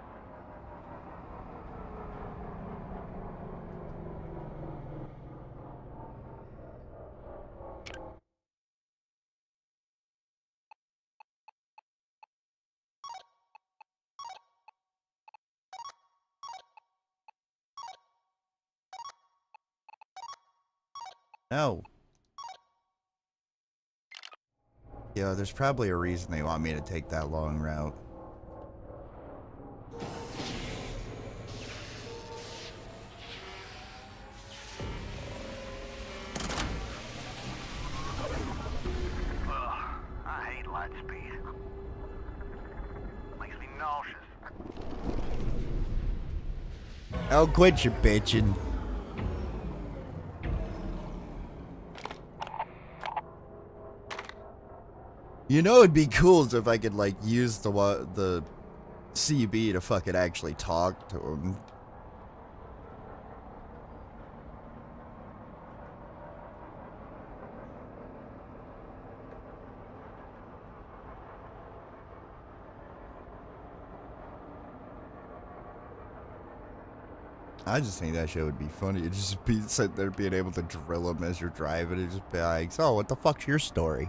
No. Yo, there's probably a reason they want me to take that long route. I'll quit your bitching. You know, it'd be cool if I could like use the CB to fucking actually talk to him. I just think that shit would be funny. It'd just be sitting there being able to drill him as you're driving. It'd just be like, so what the fuck's your story?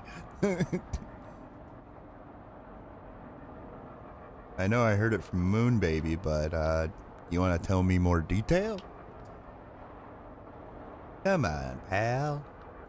I know I heard it from Moon Baby, but you want to tell me more detail? Come on, pal.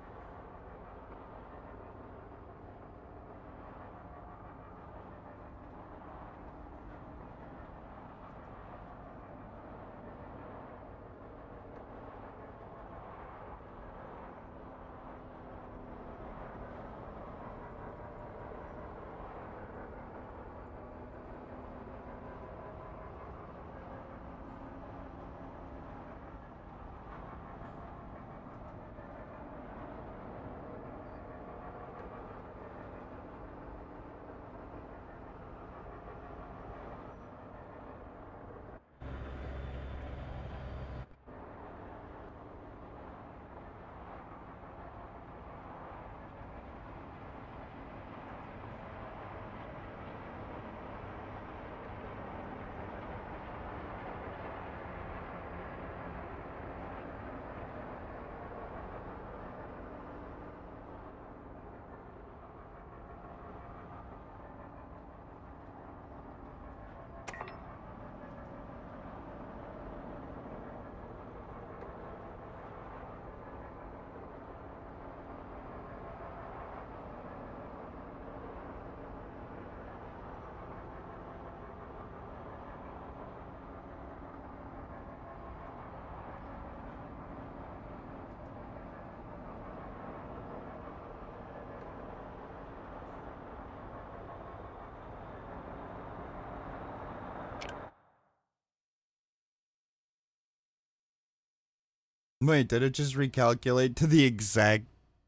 Wait, did it just recalculate to the exact...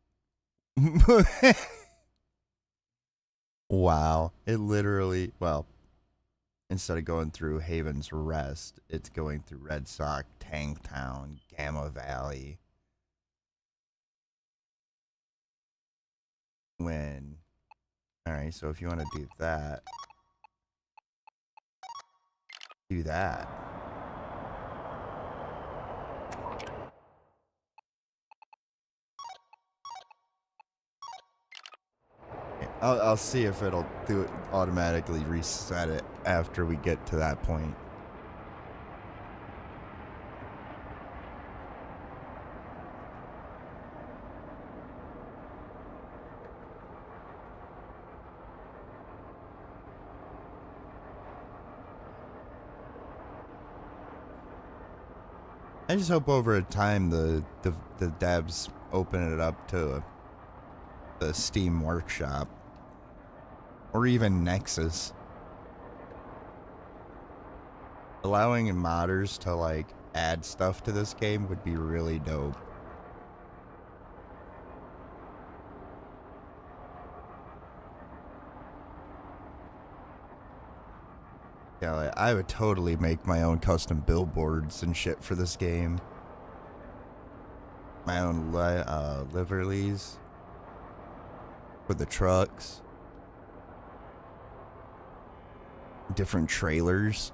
Wow. It literally... Well, instead of going through Haven's Rest, it's going through Red Sox, Tanktown, Gamma Valley. When... Alright, so if you want to do that... Do that. I'll see if it'll do it automatically reset it after we get to that point. I just hope over time the devs open it up to the Steam Workshop. Or even Nexus. Allowing modders to, like, add stuff to this game would be really dope. Yeah, like, I would totally make my own custom billboards and shit for this game. My own liveries. For the trucks. Different trailers.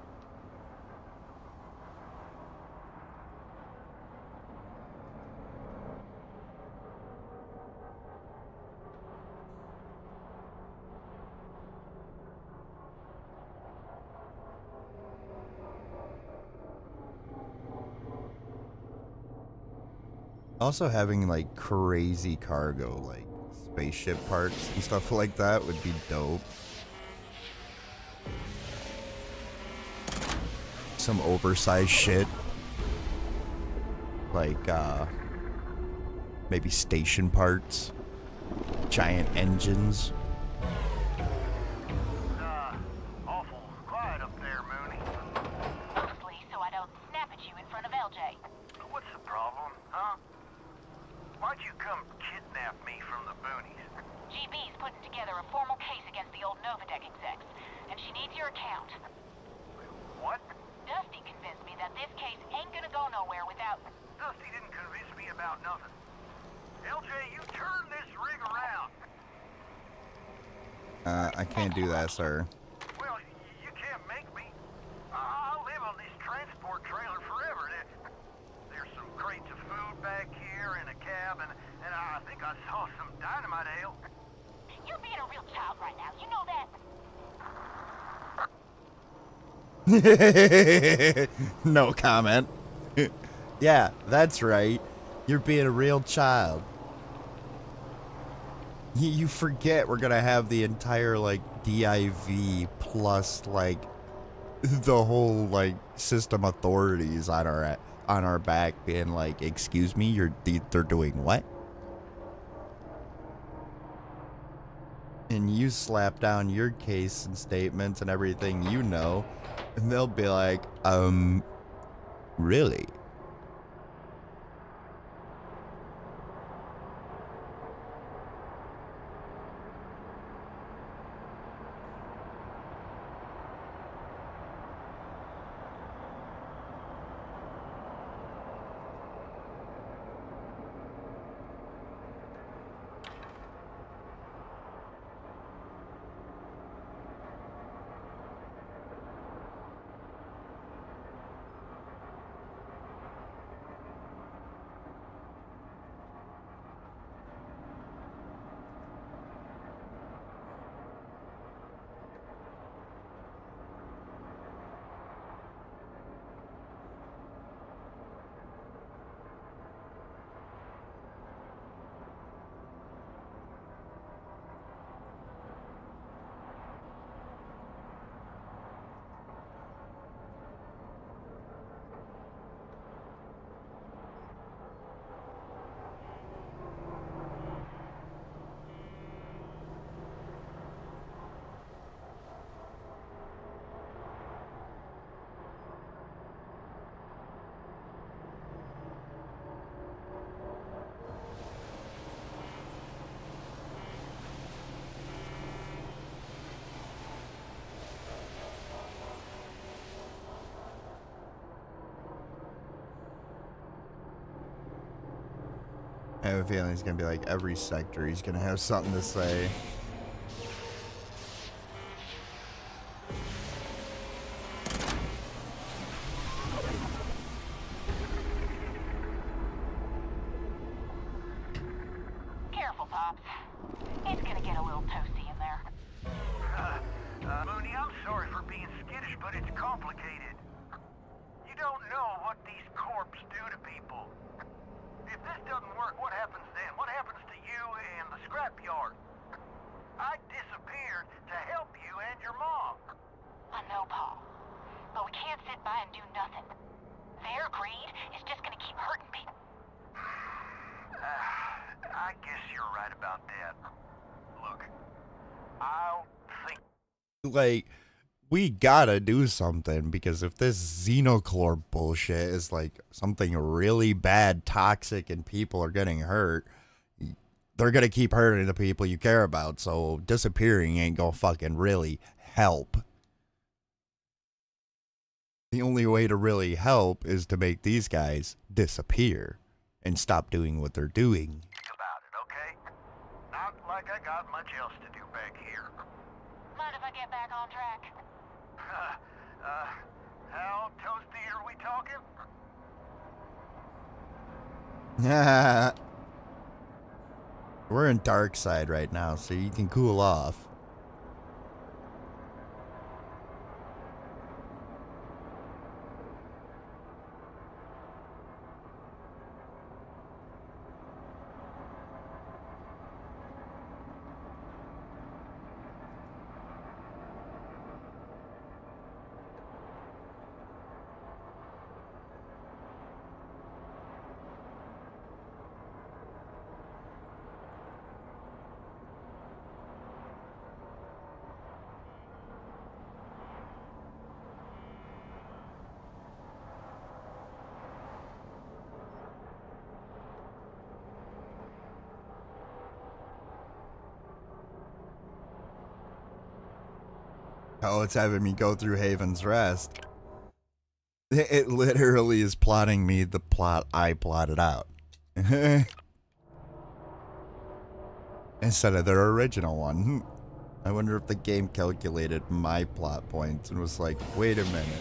Also having like crazy cargo, like spaceship parts and stuff like that would be dope. Some oversized shit. Like, maybe station parts. Giant engines. Awful quiet up there, Mooney. Mostly so I don't snap at you in Huh? Why'd you come kidnap me from the boonies? GB's putting together a formal case against the old Novadeck execs, and she needs your account. What? Dusty convinced me that this case ain't gonna go nowhere without... Dusty didn't convince me about nothing. LJ, you turn this rig around. I can't do that, sir. Well, you can't make me. I'll live on this transport trailer forever. There's some crates of food back here and a cab, and I think I saw some dynamite ale. You're being a real child right now, you know that? No comment. Yeah, that's right. You're being a real child. You forget we're gonna have the entire, like, DIV plus, like, the whole, like, system authorities on our back being like, excuse me, they're doing what? And you slap down your case and statements and everything you know, and they'll be like, really? I have a feeling he's gonna be like every sector. He's gonna have something to say. Careful, Pops. It's gonna get a little toasty in there. Mooney, I'm sorry for being skittish, but it's complicated. You don't know what these corps do to people. If this doesn't work, what happens then? What happens to you and the scrapyard? I disappeared to help you and your mom. I know, Paul. But we can't sit by and do nothing. Their greed is just gonna keep hurting people. I guess you're right about that. Look, I'll think. Like, we gotta do something, because if this xenochlor bullshit is like something really bad, toxic, and people are getting hurt, they're gonna keep hurting the people you care about, so disappearing ain't gonna fucking really help. The only way to really help is to make these guys disappear and stop doing what they're doing. Think about it, okay? Not like I got much else to do back here. Mind if I get back on track? How toasty are we talking? We're in dark side right now, so you can cool off. Oh, it's having me go through Haven's Rest. It literally is plotting me the plot I plotted out. Instead of their original one. I wonder if the game calculated my plot points and was like, wait a minute.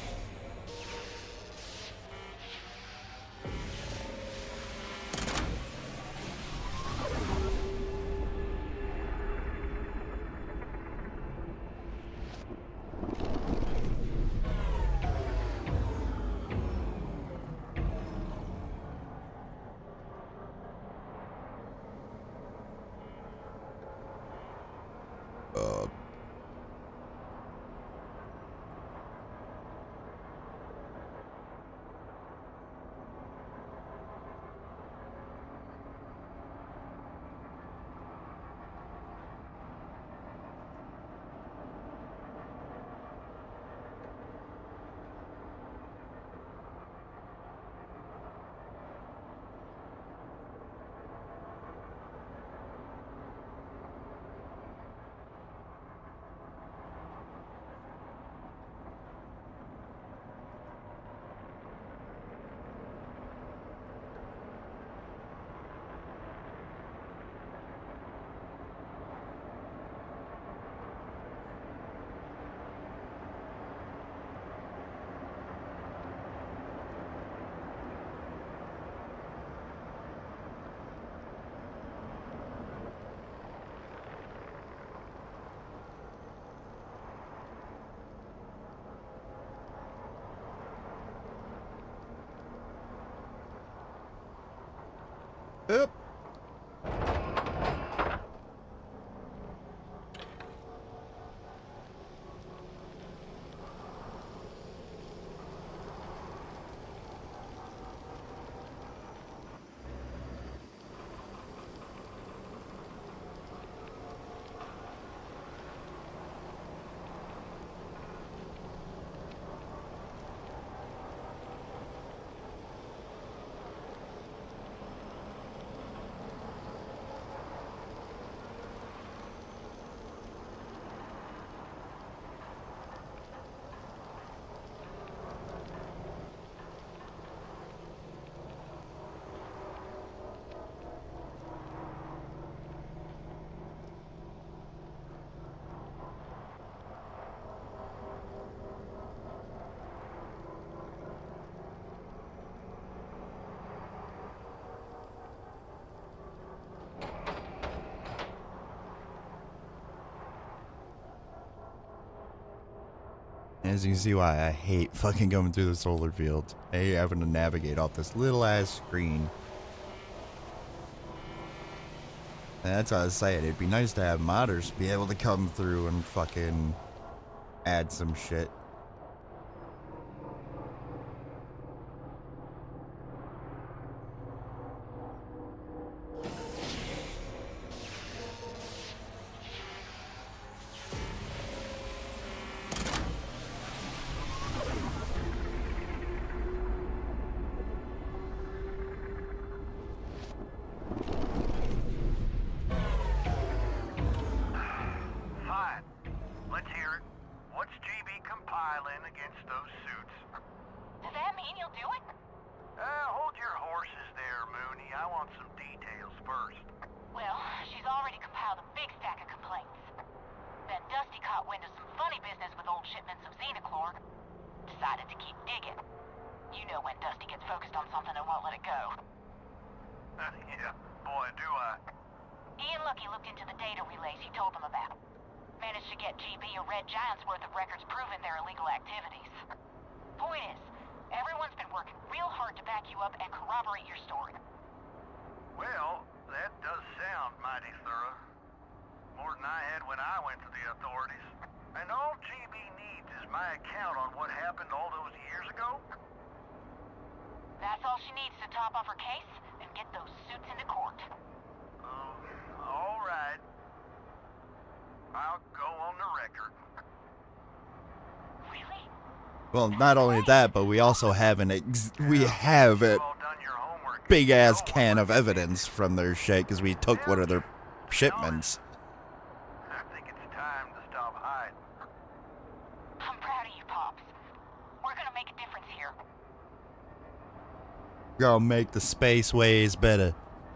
Oop. As you can see why I hate fucking going through the solar fields. I hate having to navigate off this little ass screen. And that's what I was saying. It'd be nice to have modders be able to come through and fucking add some shit. Well, not only that, but we also have a big ass can of evidence from their shit because we took one of their shipments. I think it's time to stop hiding. Gonna make the spaceways better.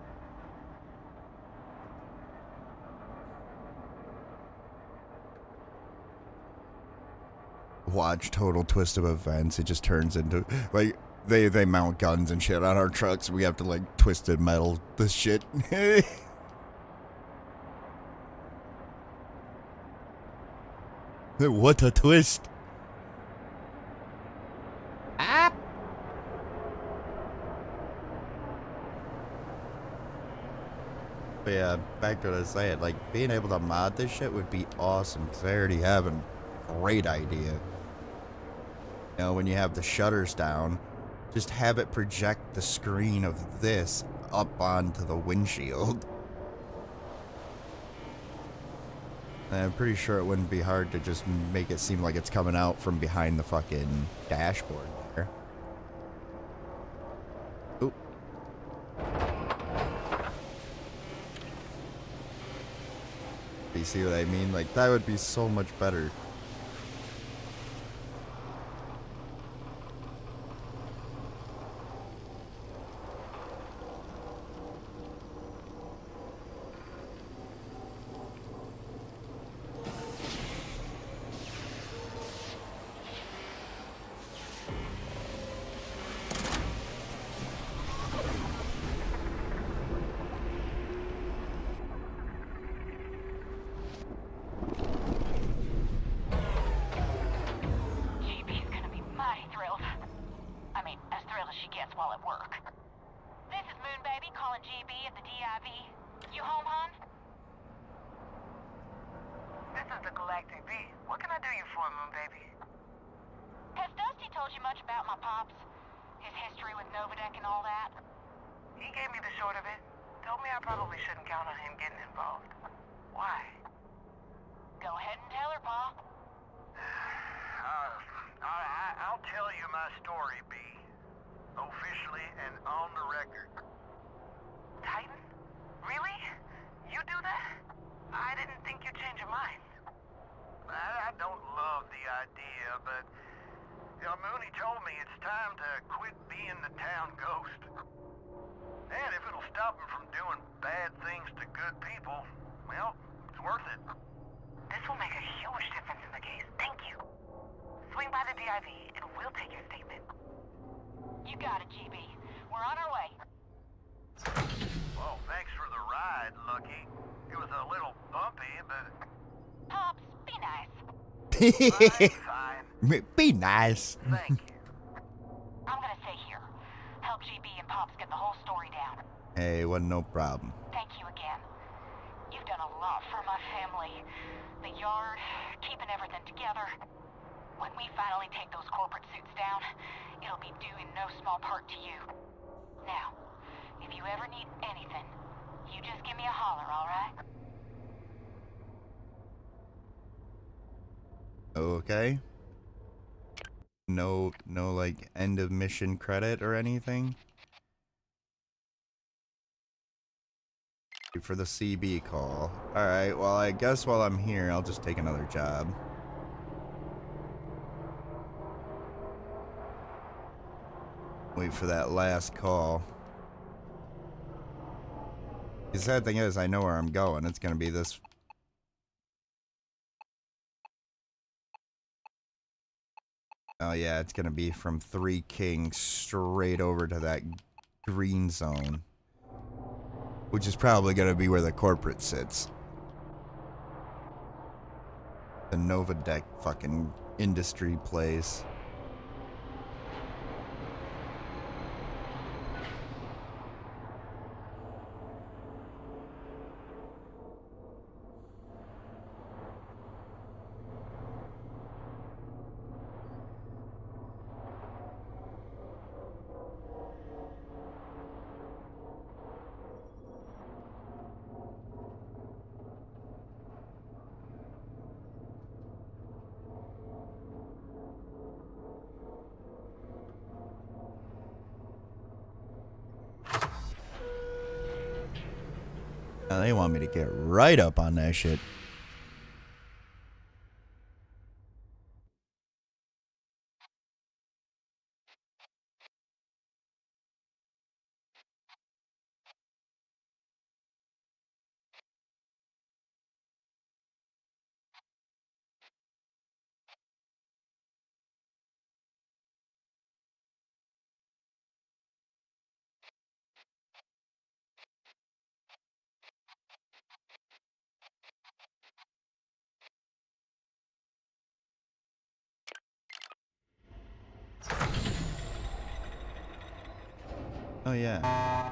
Watch total twist of events. It just turns into like they mount guns and shit on our trucks. We have to like twisted metal this shit. What a twist! Ah! But yeah, back to what I was saying. Like being able to mod this shit would be awesome because I already have a great idea. You know, when you have the shutters down, just have it project the screen of this up onto the windshield. And I'm pretty sure it wouldn't be hard to just make it seem like it's coming out from behind the fucking dashboard there. Oop. You see what I mean? Like, that would be so much better. GB's gonna be mighty thrilled. I mean, as thrilled as she gets while at work. This is Moon Baby calling GB at the DIV. You home, hon? This is the Galactic V. What can I do you for, Moon Baby? Has Dusty told you much about my pops? His history with Novadeck and all that? He gave me the short of it. Told me I probably shouldn't count on him getting involved. Why? Go ahead and tell her, Pa. I'll tell you my story, B. Officially and on the record. Titan? Really? You do that? I didn't think you'd change your mind. I don't love the idea, but Mooney told me it's time to quit being the town ghost. And if it'll stop him from doing bad things to good people, well, it's worth it. This will make a huge difference in the case. Thank you. Swing by the DIV and we'll take your statement. You got it, GB. We're on our way. Well, thanks for the ride, Lucky. It was a little bumpy, but Pops, be nice. fine. Be nice. Thank you. I'm gonna stay here. Help GB and Pops get the whole story down. Hey, wasn't no problem. Thank you again. You've done a lot for my family. The yard, keeping everything together. When we finally take those corporate suits down, it'll be due in no small part to you. Now, if you ever need anything, you just give me a holler, alright? Okay. No, like, end of mission credit or anything? For the CB call. Alright, well, I guess while I'm here, I'll just take another job. Wait for that last call. The sad thing is, I know where I'm going. It's gonna be this. Oh yeah, it's gonna be from Three Kings straight over to that green zone. Which is probably gonna be where the corporate sits. The Novadeck fucking industry place. Now they want me to get right up on that shit. Oh yeah.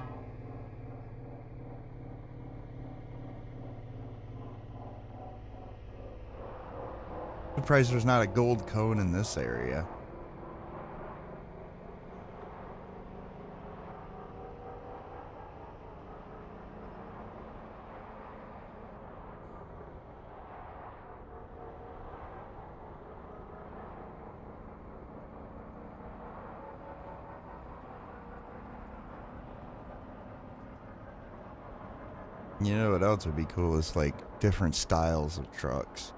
Surprised there's not a gold cone in this area. You know what else would be cool is like different styles of trucks.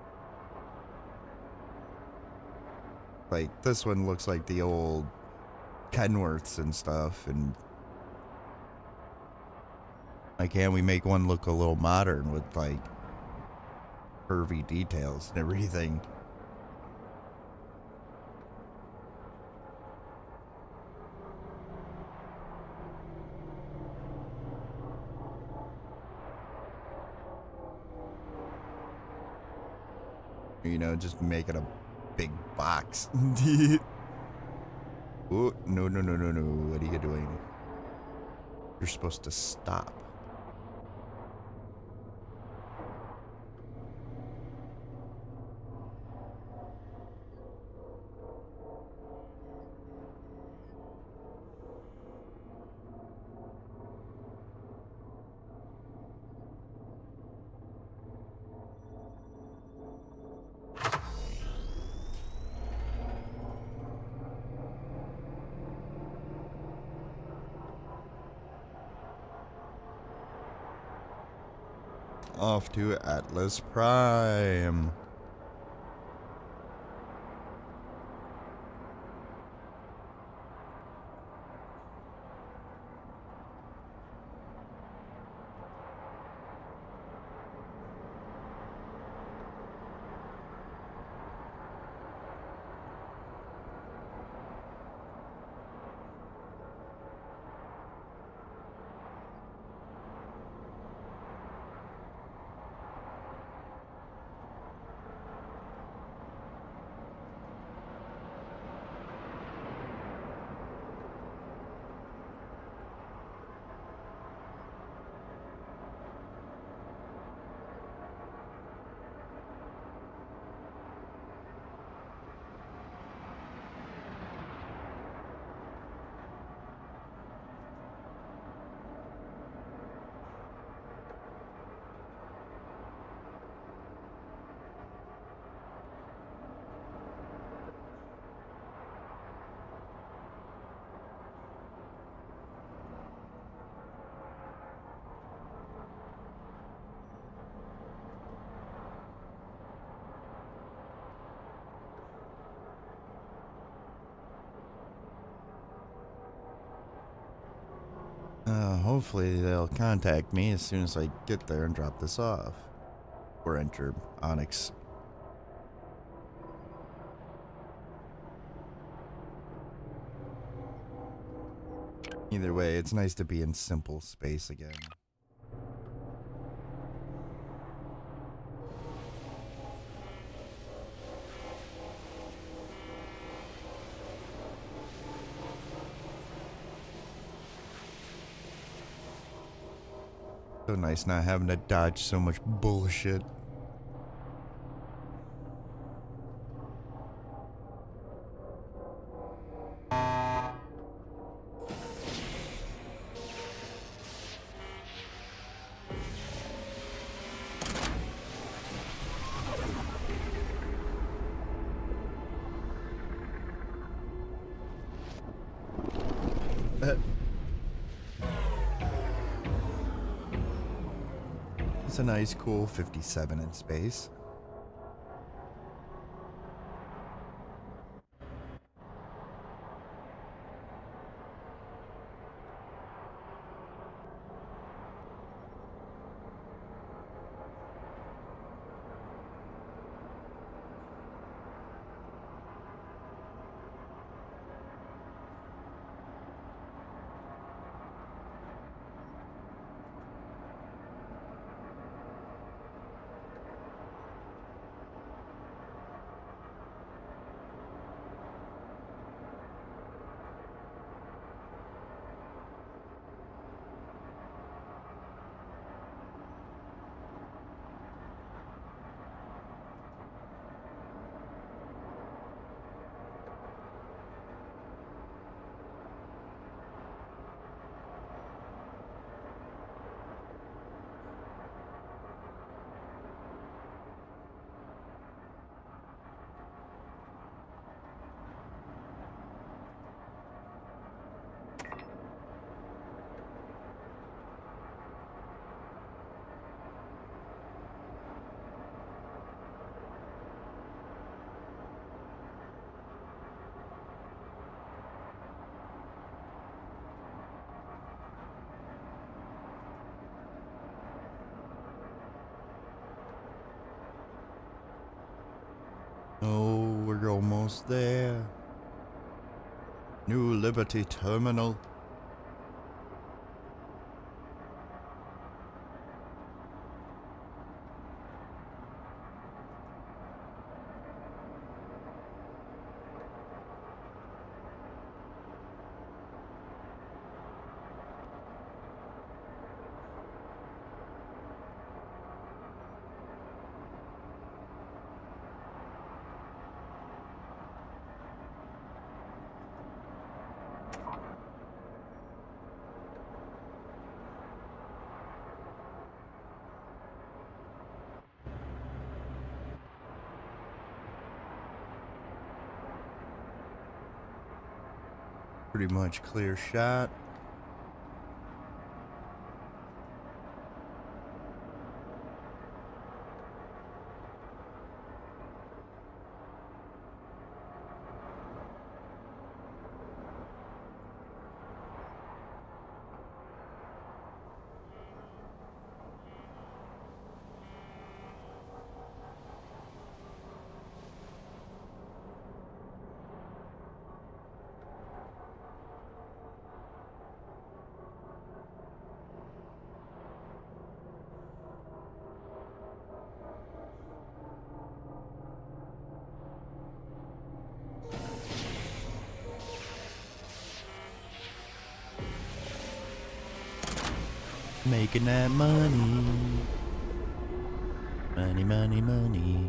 Like this one looks like the old Kenworths and stuff, and like, can we make one look a little modern with like curvy details and everything? You know, just make it a big box. Oh, no, no, no, no, no. What are you doing? You're supposed to stop. Off to Atlas Prime. Hopefully they'll contact me as soon as I get there and drop this off. Or enter Onyx. Either way, it's nice to be in simple space again. So nice not having to dodge so much bullshit. It's a nice, cool 57 in space. Oh, we're almost there. New Liberty Terminal. Pretty much clear shot. Making that money. Money, money, money.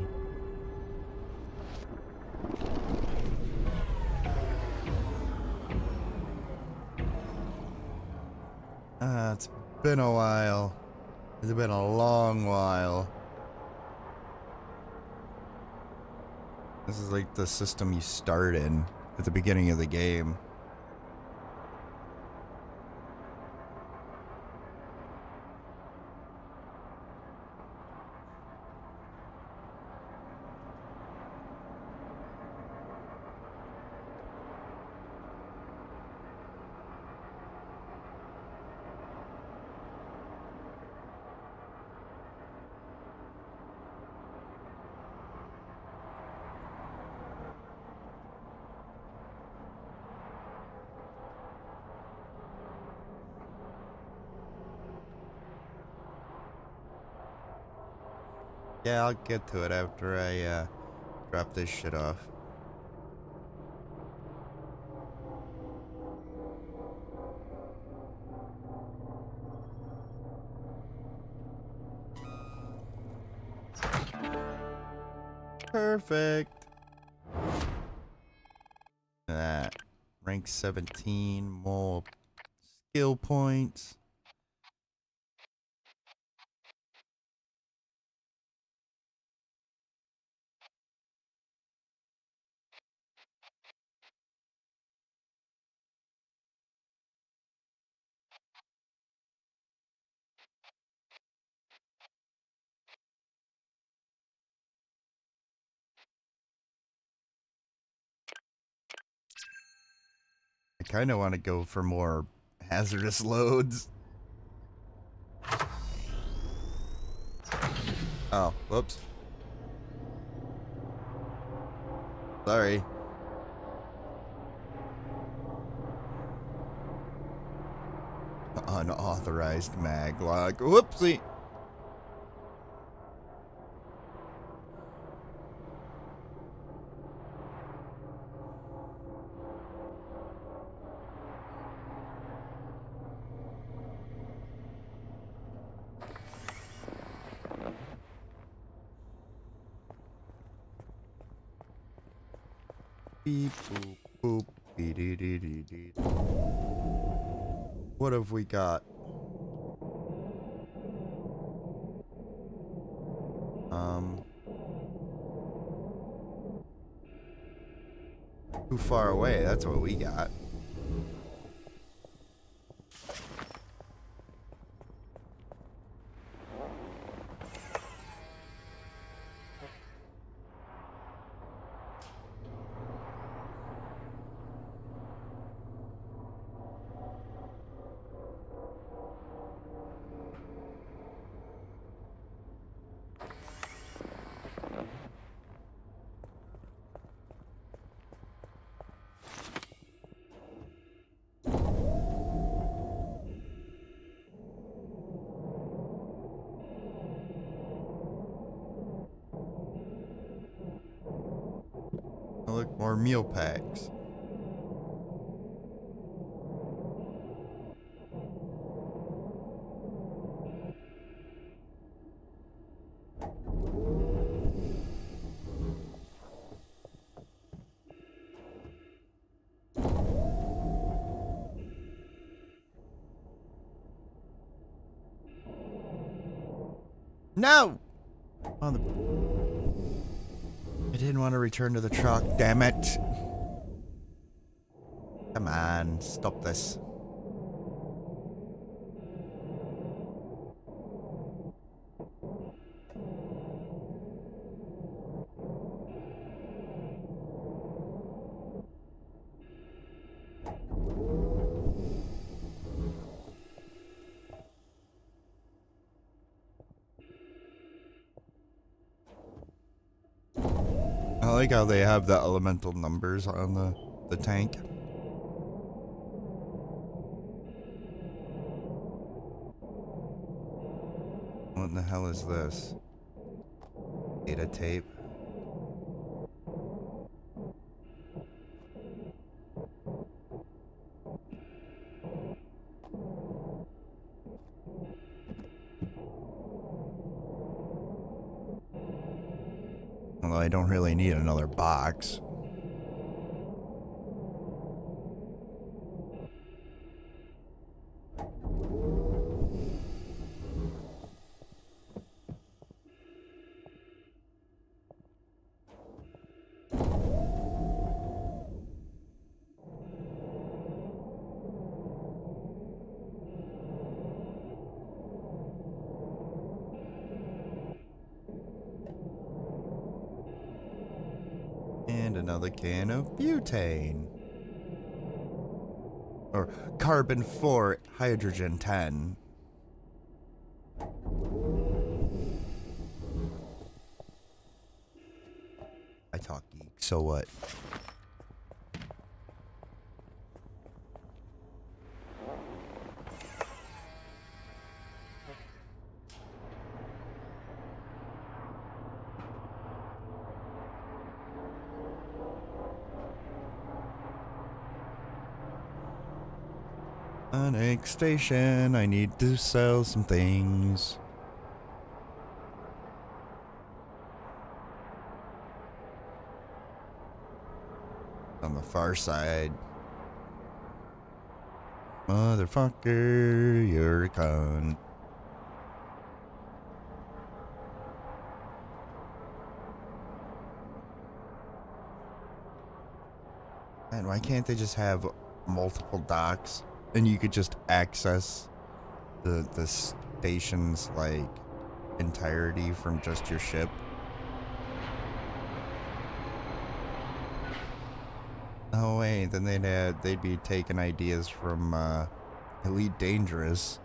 It's been a while. It's been a long while. This is like the system you start in at the beginning of the game. Yeah, I'll get to it after I drop this shit off. Perfect. That. Rank 17, more skill points. I kind of want to go for more hazardous loads. Oh, whoops. Sorry. Unauthorized mag lock. Whoopsie. Beep, boop, boop, dee, dee, dee, dee, dee. What have we got? Too far away, that's what we got. look, more meal packs. No! On the... I didn't want to return to the truck, damn it. Come on, stop this. I like how they have the elemental numbers on the tank. What in the hell is this? Data tape. Although I don't really need another box. And another can of butane. Or carbon 4, hydrogen 10. I talk geek, so what? Next station, I need to sell some things. On the far side. Motherfucker, you're a cunt. And why can't they just have multiple docks? And you could just access the station's, like, entirety from just your ship. Oh wait, then they'd be taking ideas from Elite Dangerous.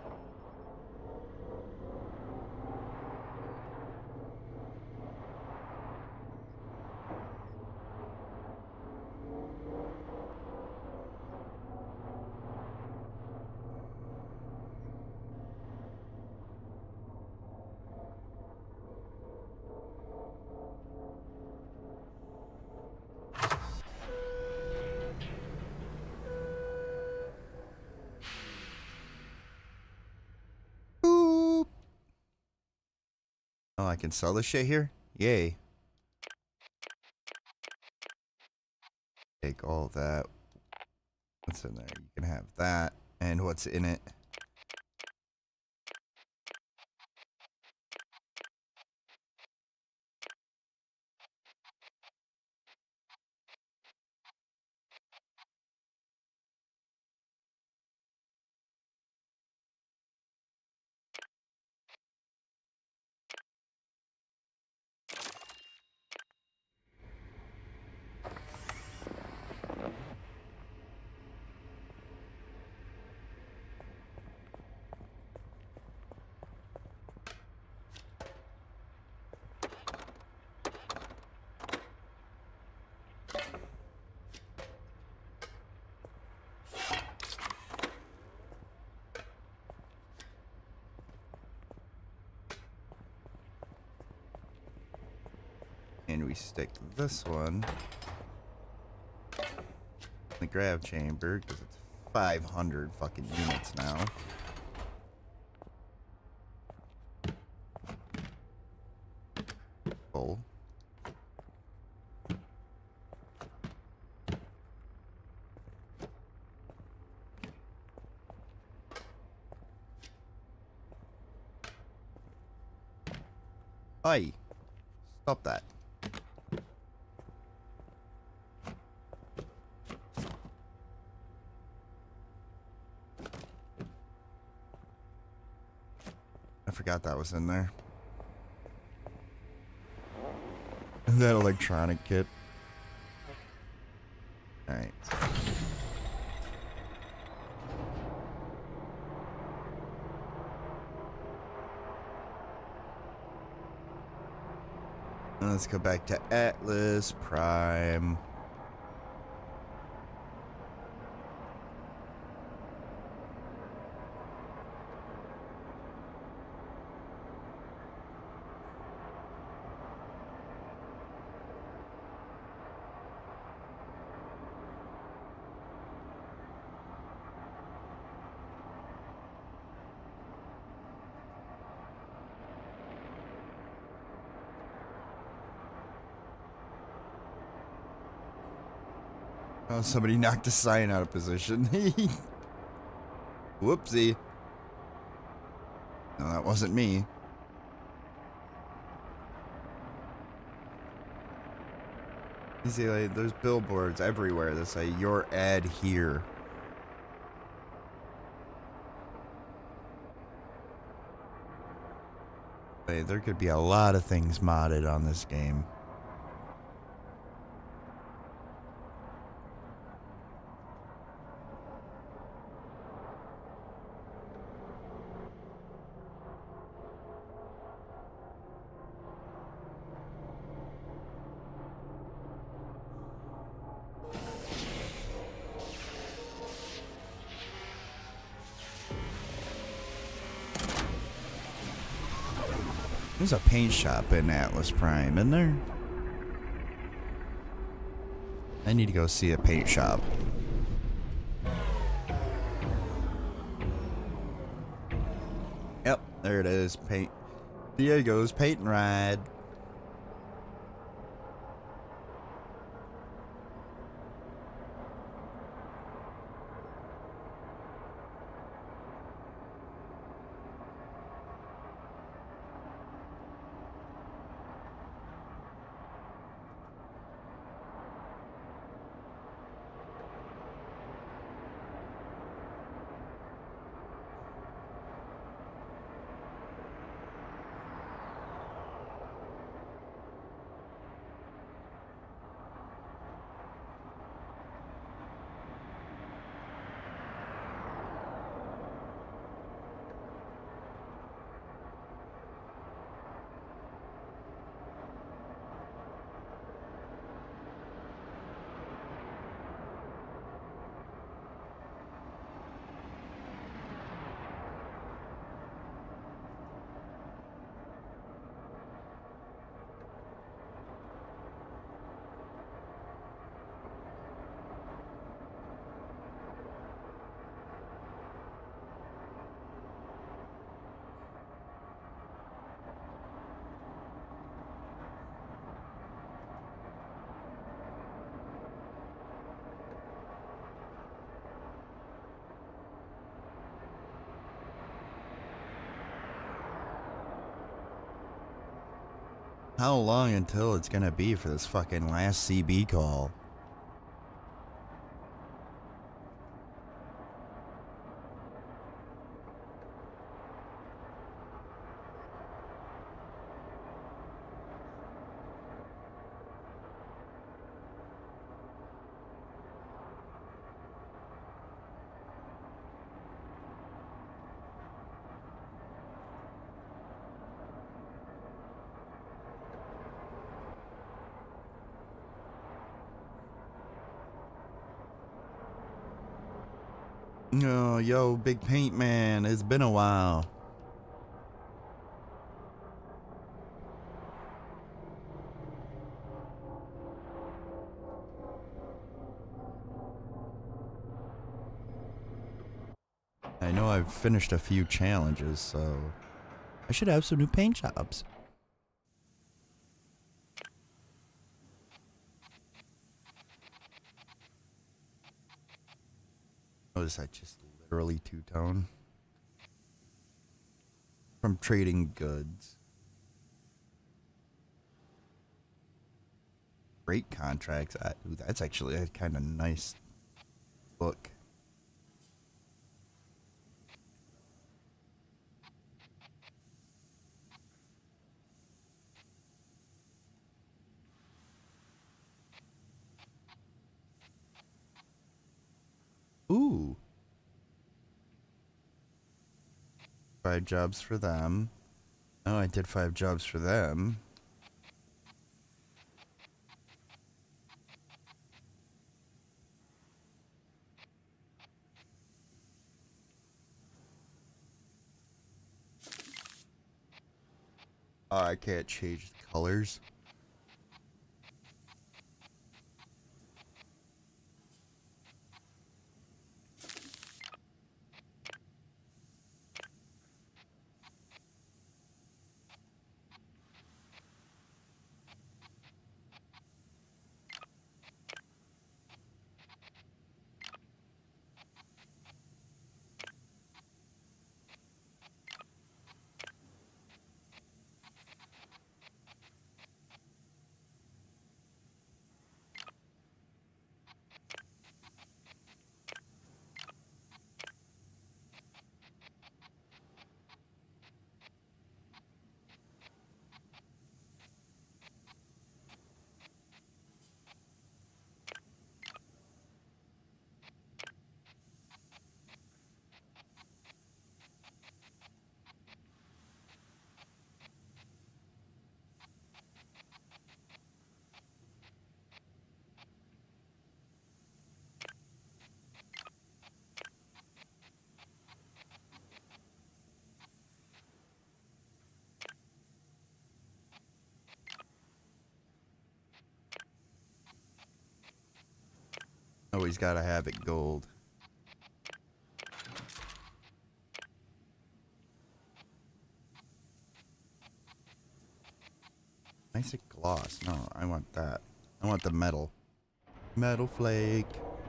Oh, I can sell this shit here? Yay. Take all that. What's in there? You can have that. And what's in it? And we stick this one the grav chamber because it's 500 fucking units now. Full. Aye. Stop that. I forgot that was in there. That electronic kit. Alright. Let's go back to Atlas Prime. Oh, somebody knocked a sign out of position. Whoopsie. No, that wasn't me. You see, like, there's billboards everywhere that say, "Your ad here." Hey, there could be a lot of things modded on this game. There's a paint shop in Atlas Prime, isn't there? I need to go see a paint shop. Yep, there it is. Paint. Diego's Paint and Ride. How long until it's gonna be for this fucking last CB call? Oh, yo, Big Paint Man, it's been a while. I know I've finished a few challenges, so I should have some new paint jobs. Oh, is that just literally two-tone? From trading goods. Great contracts. Ooh, that's actually a kind of nice book. Ooh. 5 jobs for them. Oh, I did 5 jobs for them. Oh, I can't change the colors. Always gotta have it gold. Nice gloss. No, I want that. I want the metal. Metal flake.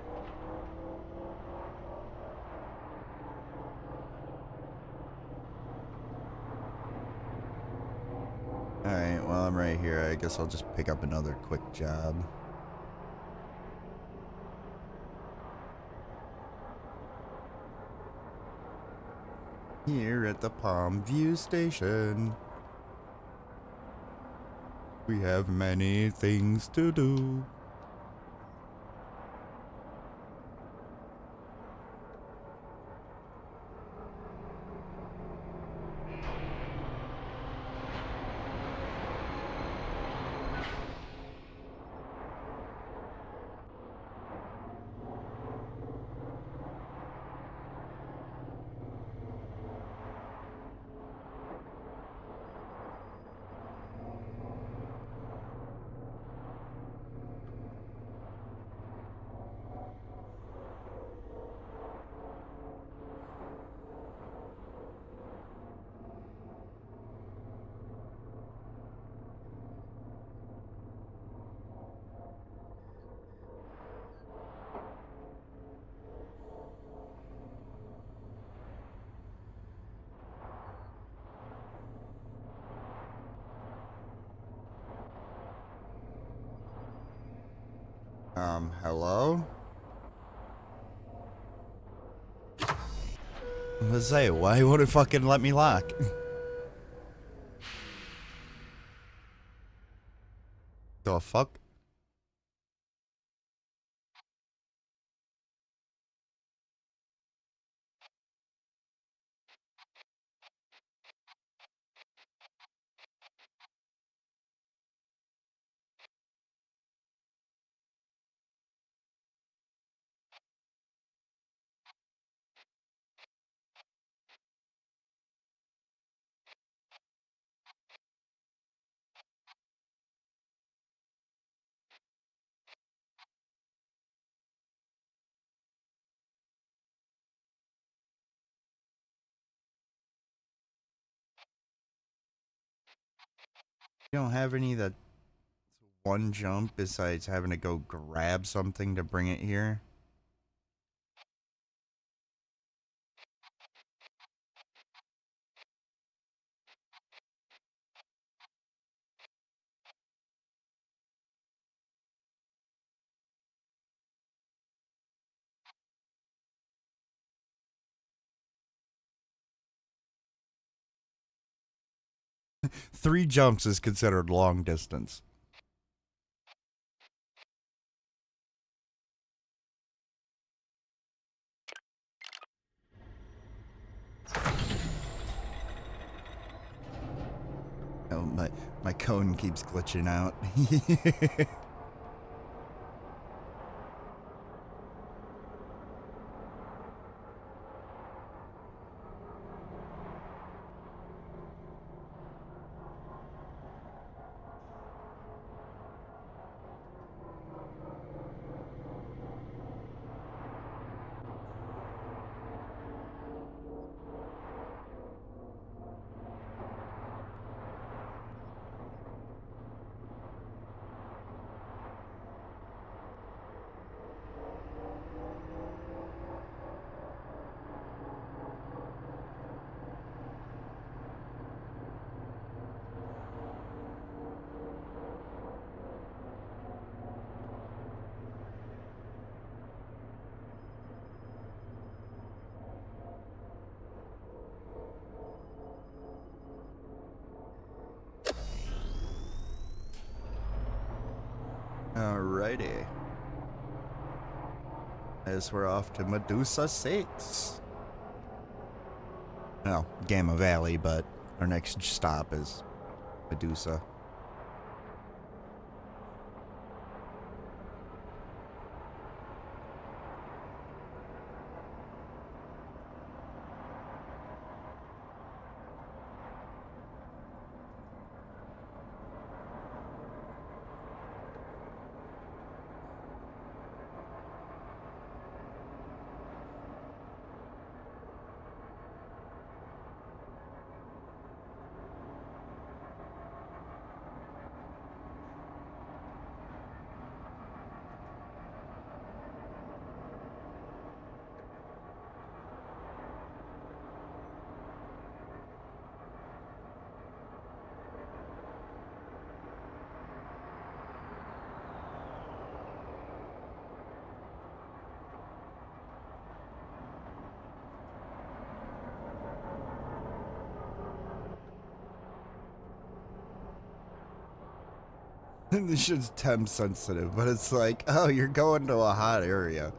Alright, well, I'm right here. I guess I'll just pick up another quick job. Here at the Palm View Station, we have many things to do. Hello? I'm gonna say, why would it fucking let me lock? The fuck? You don't have any that one jump besides having to go grab something to bring it here? Three jumps is considered long distance. Oh, my cone keeps glitching out. Alrighty. As we're off to Medusa 6. Well, Gamma Valley, but our next stop is Medusa. This shit's temp sensitive, but it's like, oh, you're going to a hot area.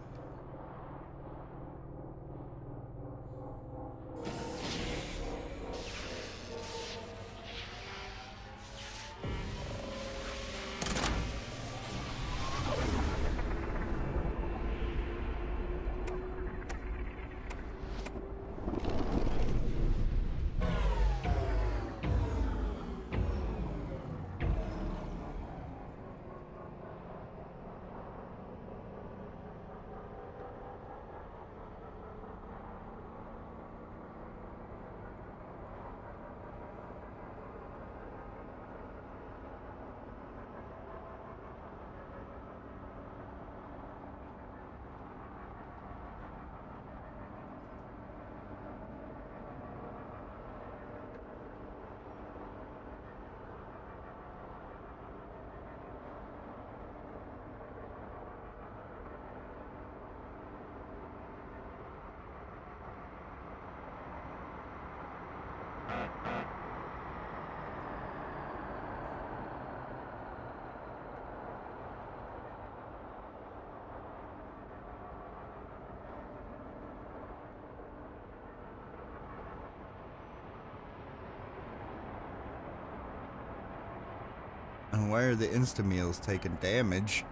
And why are the insta-meals taking damage?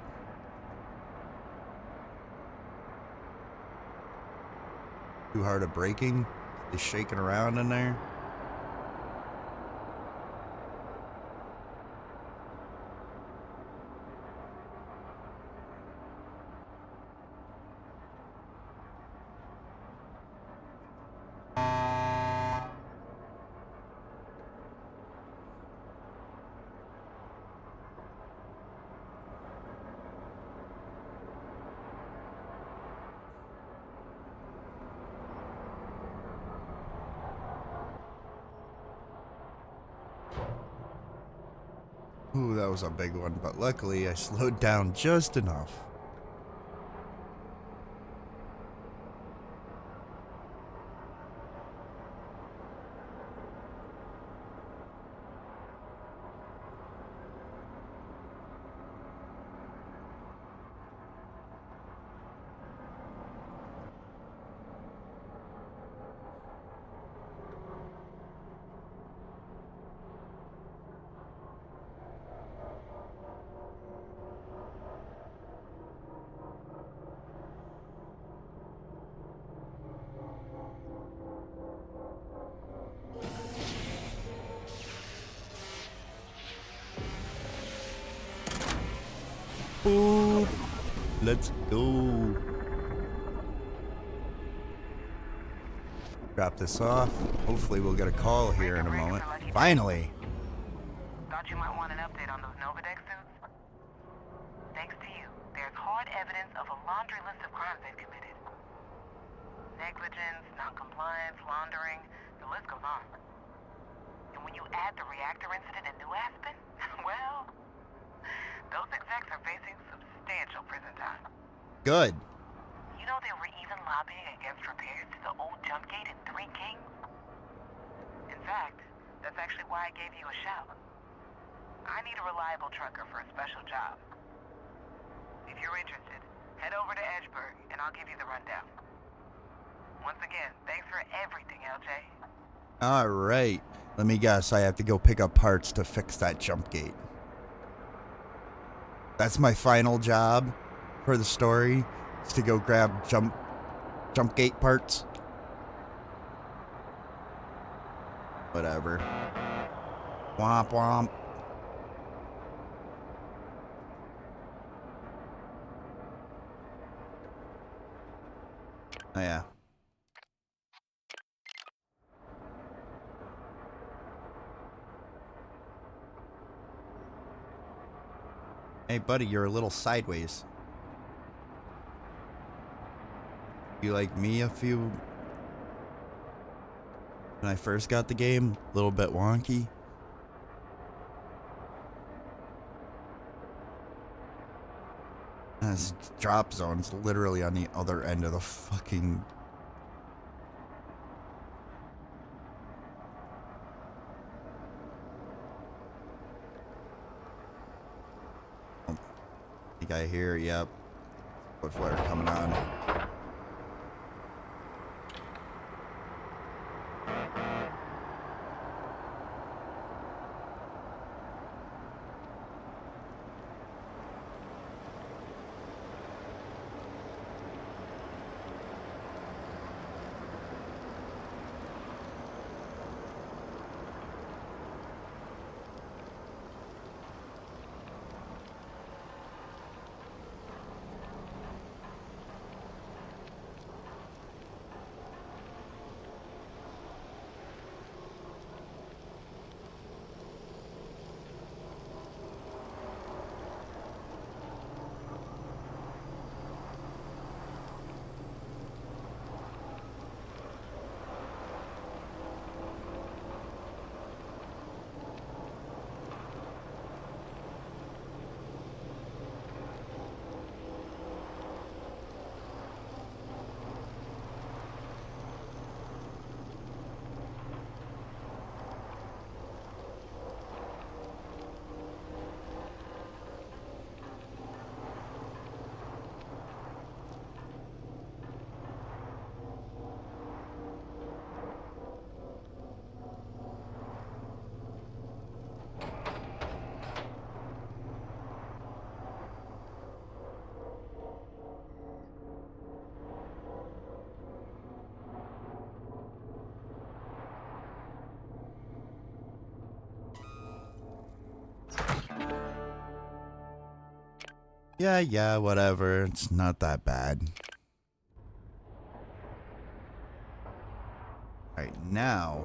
Too hard of braking? Is shaking around in there? Ooh, that was a big one, but luckily I slowed down just enough. Boop. Let's go. Drop this off. Hopefully we'll get a call here in a moment. Finally. Thought you might want an update on those Novadex suits? Thanks to you, there's hard evidence of a laundry list of crimes they've committed. Negligence, noncompliance, laundering, the list goes on. And when you add the reactor incident in New Aspen, well, those execs are facing substantial prison time. Good. You know they were even lobbying against repairs to the old jump gate in Three Kings? In fact, that's actually why I gave you a shout. I need a reliable trucker for a special job. If you're interested, head over to Edgeburg and I'll give you the rundown. Once again, thanks for everything, LJ. Alright. Let me guess, I have to go pick up parts to fix that jump gate. That's my final job for the story, is to go grab jump gate parts. Whatever. Womp womp. Oh yeah. Hey buddy, you're a little sideways. You like me when I first got the game? A little bit wonky. This drop zone's literally on the other end of the fucking... Oh, think I hear, yep. Foot flare coming on. Yeah, whatever. It's not that bad. Alright, now...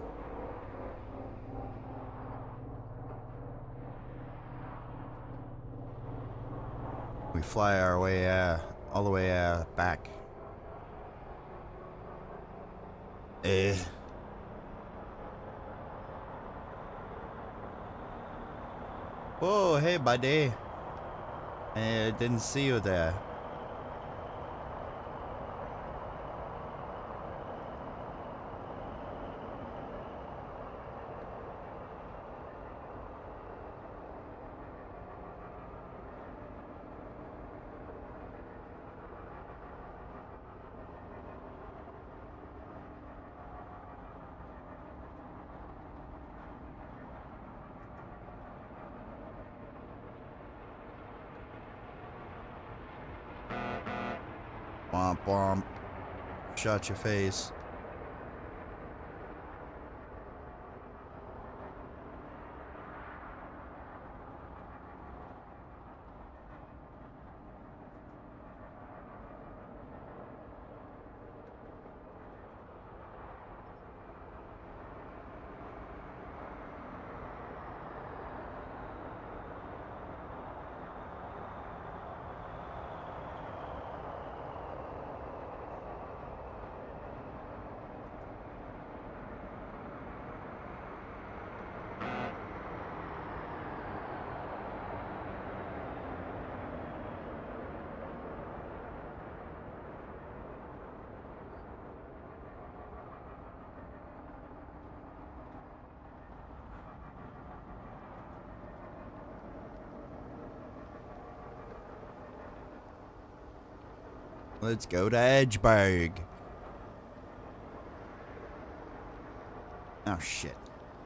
we fly our way, all the way, back. Oh, hey, buddy. I didn't see you there. Womp womp. Shut your face. Let's go to Edgeburg. Oh, shit.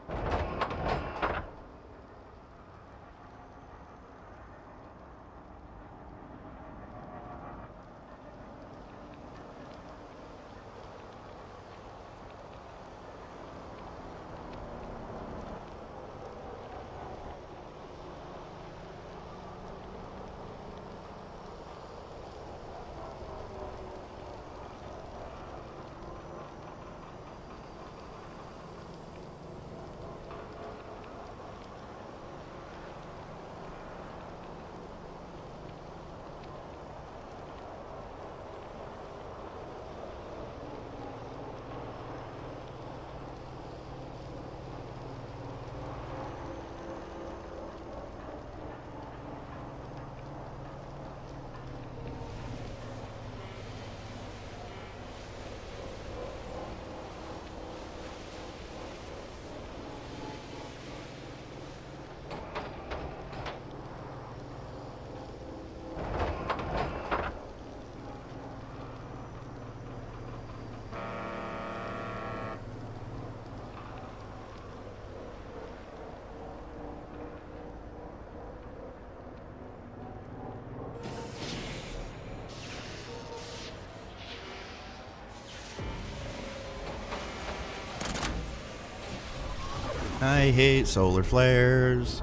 I hate solar flares.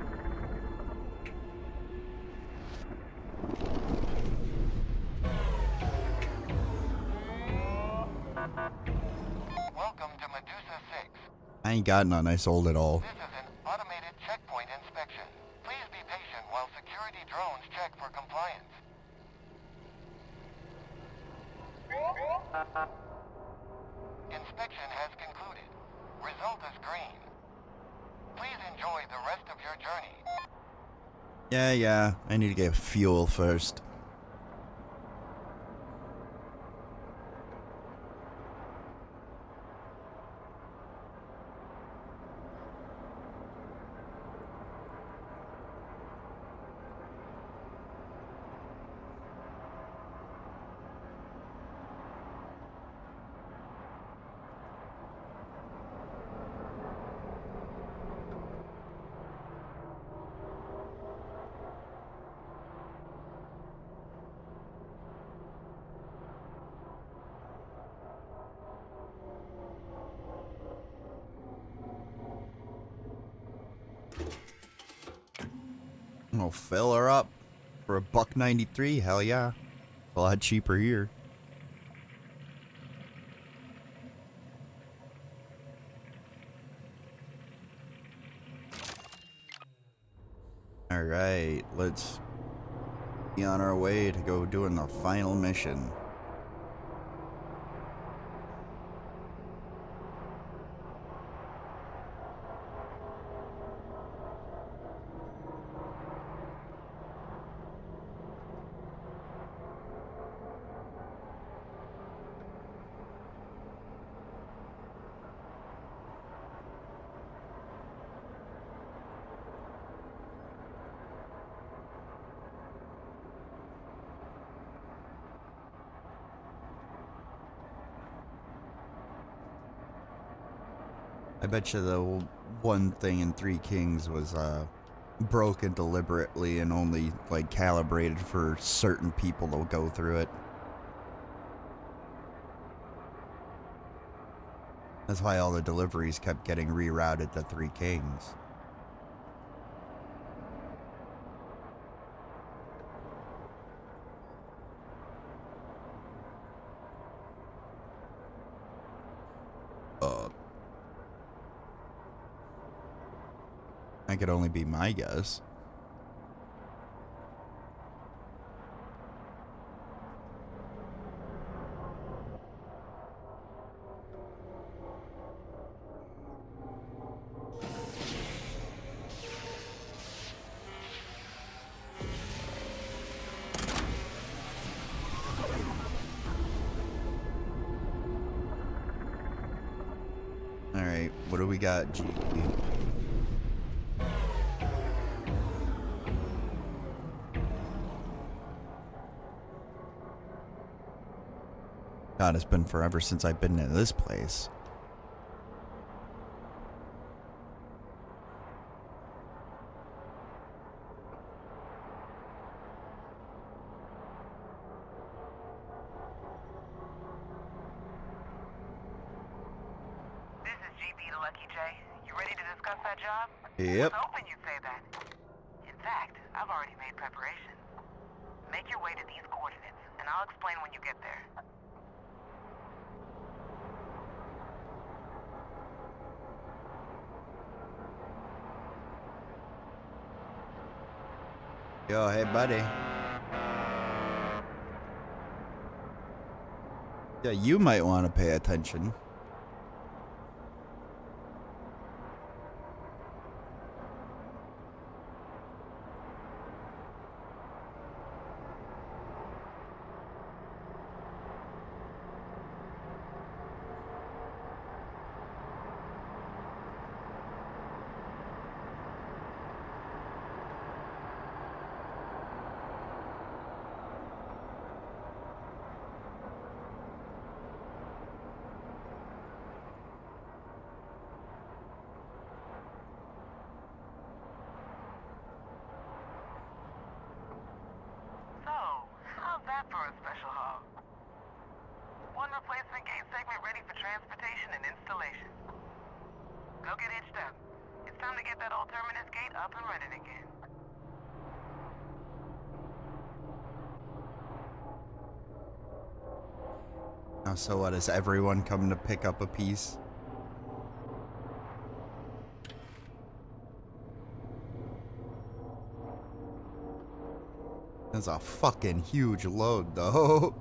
Welcome to Medusa 6. I ain't got none, I sold it all. This is an automated checkpoint inspection. Please be patient while security drones check for compliance. Inspection has concluded. Result is green. Please enjoy the rest of your journey. Yeah, I need to get fuel first. I'll fill her up for $1.93. Hell yeah. It's a lot cheaper here. Alright, let's be on our way to go doing the final mission. I bet you the one thing in Three Kings was broken deliberately and only like calibrated for certain people to go through it. That's why all the deliveries kept getting rerouted to Three Kings. That could only be my guess. Alright, what do we got, GP? God, it's been forever since I've been in this place. This is GB to Lucky J. You ready to discuss that job? Yep. I was hoping you'd say that. In fact, I've already made preparations. Make your way to these coordinates, and I'll explain when you get there. Yo, hey, buddy. Yeah, you might want to pay attention. So, how's that for a special haul? One replacement gate segment ready for transportation and installation. Go get hitched up. It's time to get that old terminus gate up and running again. Now, so what, is everyone coming to pick up a piece? That's a fucking huge load, though.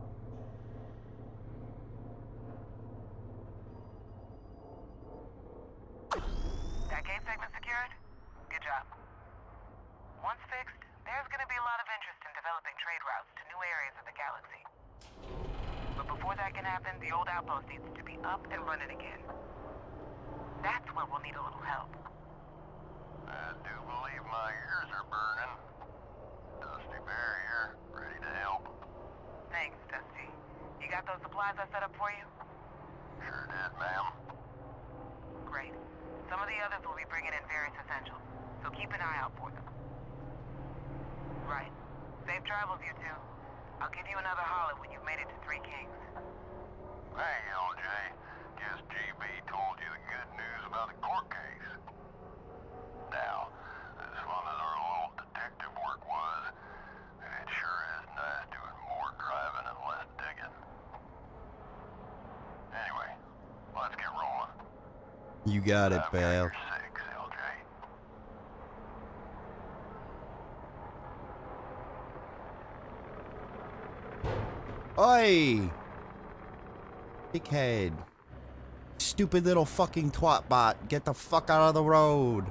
That gate segment secured? Good job. Once fixed, there's gonna be a lot of interest in developing trade routes to new areas of the galaxy. But before that can happen, the old outpost needs to be up and running again. That's where we'll need a little help. I do believe my ears are burning. Dusty Bear here, ready to help. Thanks, Dusty. You got those supplies I set up for you? Sure did, ma'am. Great. Some of the others will be bringing in various essentials, so keep an eye out for them. Right. Safe travels, you two. I'll give you another holler when you've made it to Three Kings. Hey, LJ. Guess GB told you the good news about the court case. Now, as fun as our little detective work was, it sure is nice doing more driving and less digging. Anyway, let's get rolling. You got it, I've got pal. your six, LJ. Oi! Dickhead. Stupid little fucking twat bot. Get the fuck out of the road.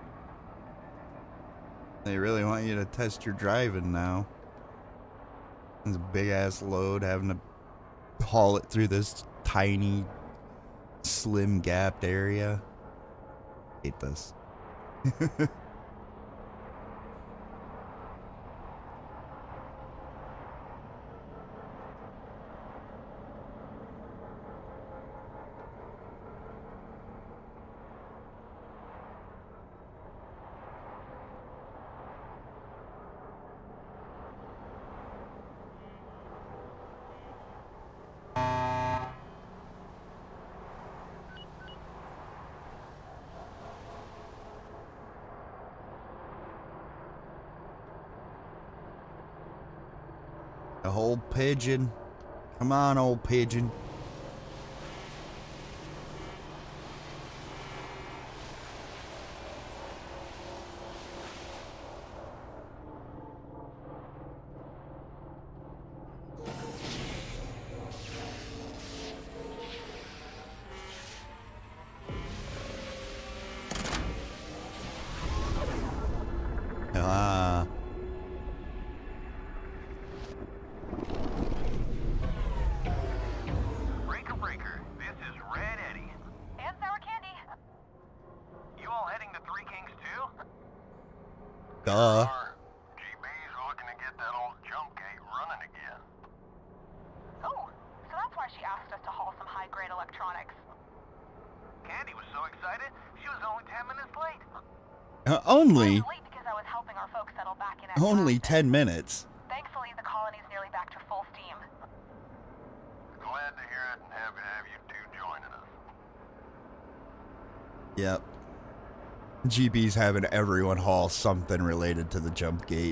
They really want you to test your driving now. It's a big ass load having to haul it through this tiny, slim gapped area. Hate this. The whole pigeon. Come on, old pigeon. Ah. Breaker, breaker. This is Red Eddie. And sour candy. You all heading to Three Kings too? Duh. GB's looking to get that old jump gate running again. Oh, so that's why she asked us to haul some high-grade electronics. Candy was so excited, she was only 10 minutes late. Only I was late because I was helping our folks settle back in at only Aspen. 10 minutes. Thankfully, the colony's nearly back to full steam. Glad to hear it and happy to have you two joining us. Yep. GB's having everyone haul something related to the jump gate.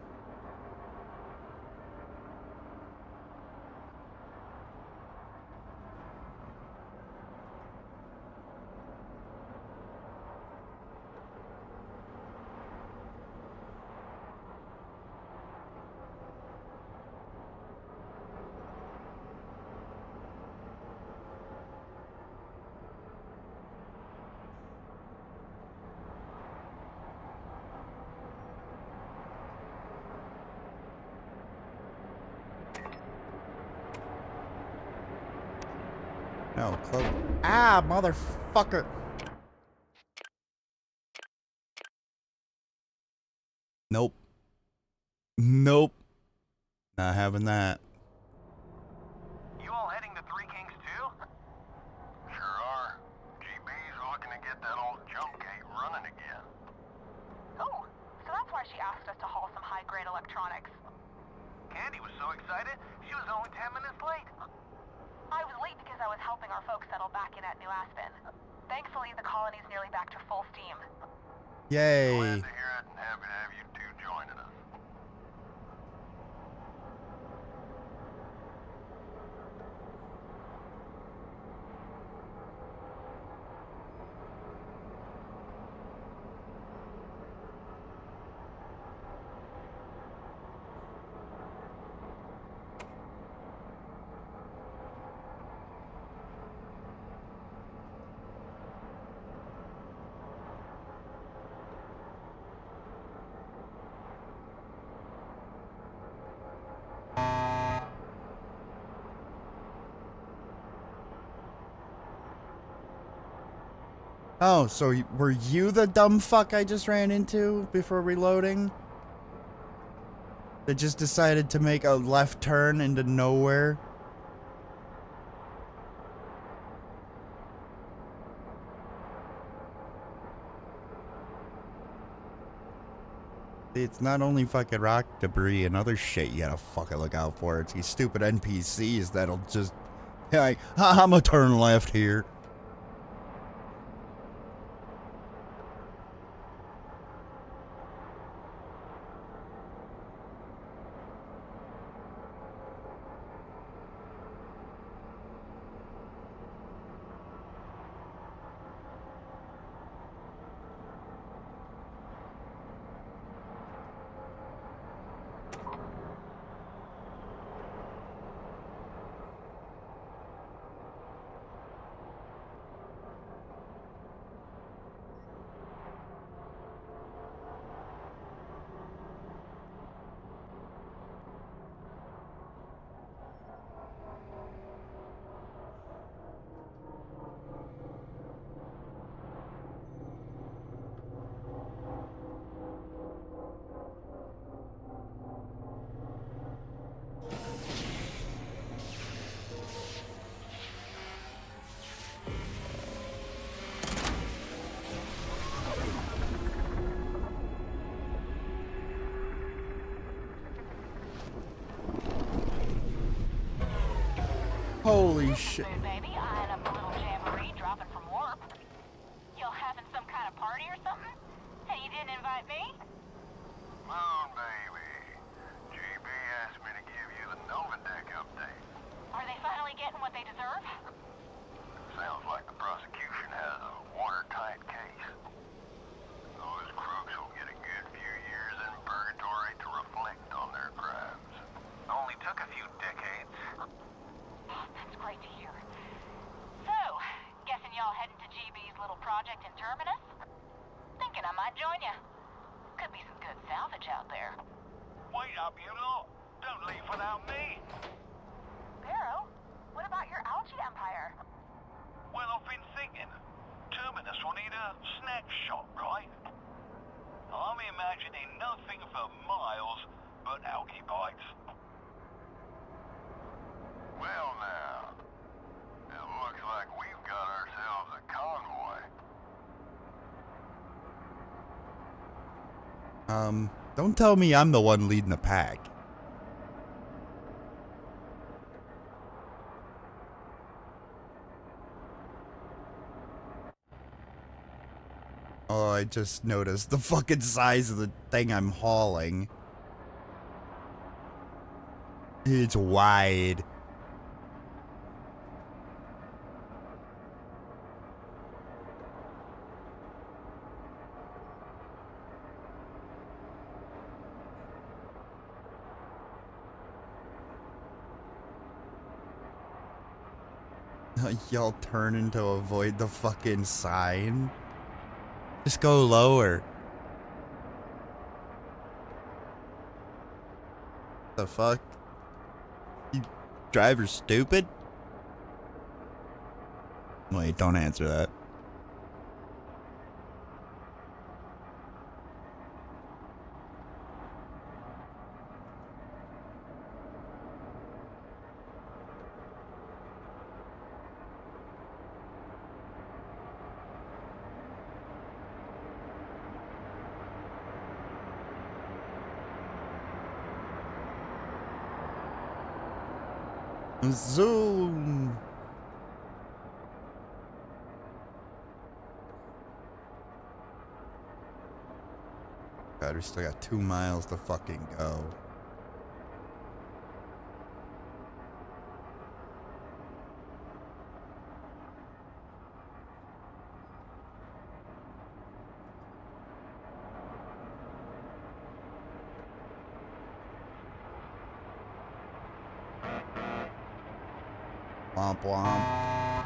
No, close. Ah, motherfucker. Nope. Nope. Not having that. You all heading to Three Kings too? Sure are. GB's looking to get that old jump gate running again. Oh, so that's why she asked us to haul some high-grade electronics. Candy was so excited, she was only 10 minutes late. I was late because I was helping our folks settle back in at New Aspen. Thankfully, the colony's nearly back to full steam. Yay. Glad to hear it and happy to have you two joining us. Oh, so were you the dumb fuck I just ran into before reloading? That just decided to make a left turn into nowhere? It's not only fucking rock debris and other shit you gotta fucking look out for. It's these stupid NPCs that'll just... Like, I'm gonna turn left here. Holy shit. Mood, baby, eyeing up a little jamboree dropping from warp. Y'all having some kind of party or something? Hey, you didn't invite me? Moon baby. GB asked me to give you the Nova Deck update. Are they finally getting what they deserve? Sounds like the prosecution has a watertight case. Those crooks will get a good few years in purgatory to reflect on their crimes. Only took a few decades. That's great to hear. So, guessing y'all heading to GB's little project in Terminus? Thinking I might join ya. Could be some good salvage out there. Wait up, you lot. Don't leave without me. Barrow, what about your algae empire? Well, I've been thinking. Terminus will need a snack shop, right? I'm imagining nothing for miles but algae bites. Well now, it looks like we've got ourselves a convoy. Don't tell me I'm the one leading the pack. Oh, I just noticed the fucking size of the thing I'm hauling. It's wide. Y'all turning to avoid the fucking sign? Just go lower. The fuck? You driver stupid? Wait, don't answer that. Zoom. God, we still got 2 miles to fucking go. Womp womp.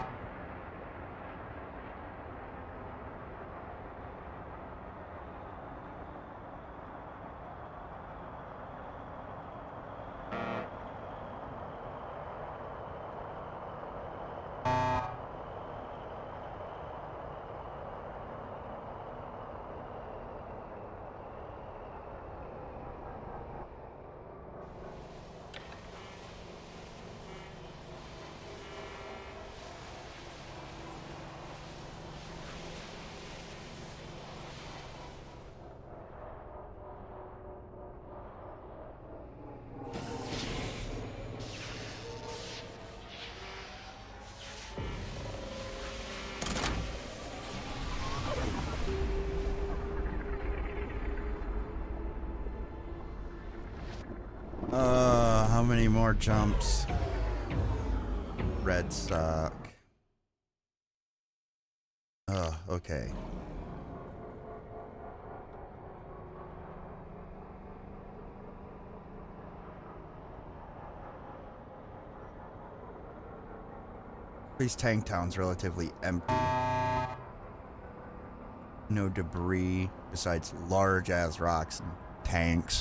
How many more jumps? Red sock. Okay. This tank town's relatively empty. No debris besides large ass rocks and tanks.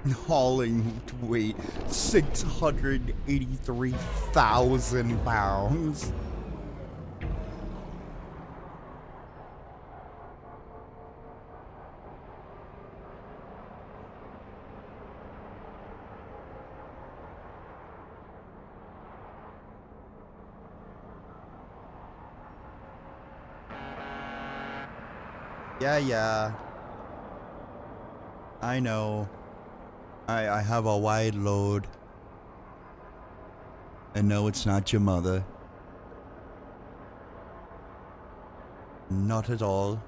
hauling weight 683,000 pounds. Yeah. I know. I have a wide load. And no, it's not your mother. Not at all.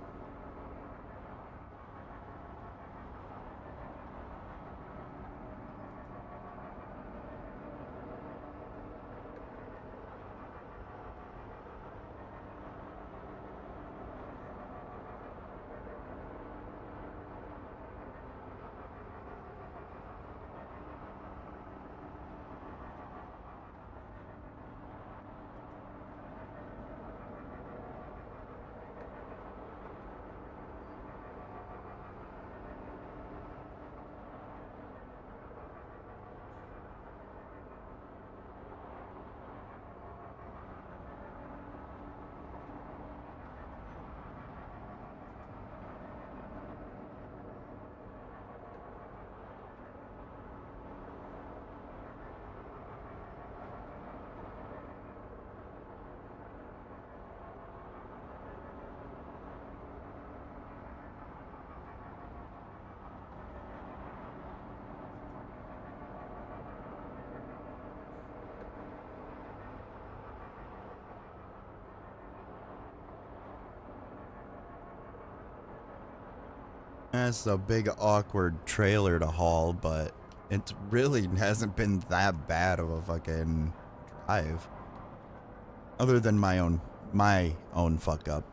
That's a big awkward trailer to haul, but it really hasn't been that bad of a fucking drive. Other than my own fuck up.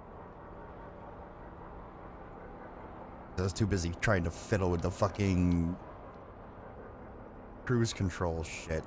I was too busy trying to fiddle with the fucking cruise control shit.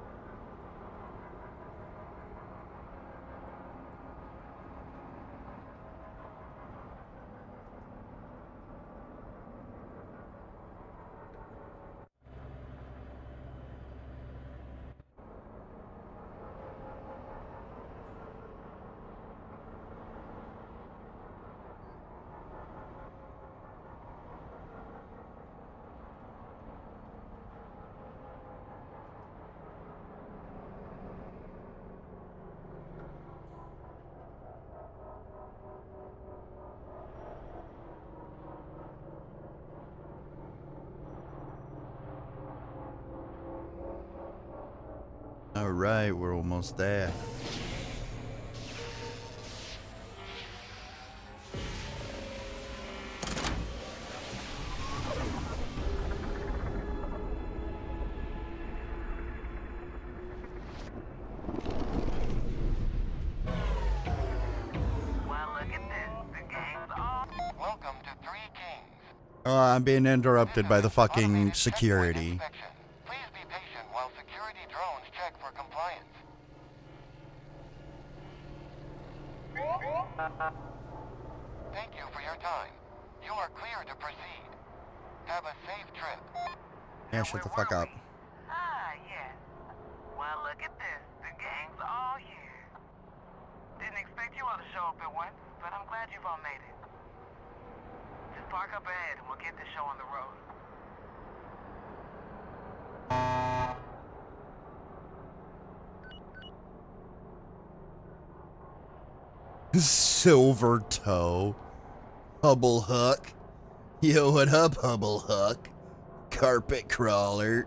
Alright, we're almost there. Oh, I'm being interrupted by the fucking security. Please be patient while security drones check for compliance. Thank you for your time. You are clear to proceed. Have a safe trip. Yeah, shut the fuck up. Ah, yes. Well, look at this. The gang's all here. Didn't expect you all to show up at once, but I'm glad you've all made it. Just park up ahead and we'll get the show on the road. Silver toe. Hubble Hook. Yo, what up, Hubble Hook? Carpet crawler.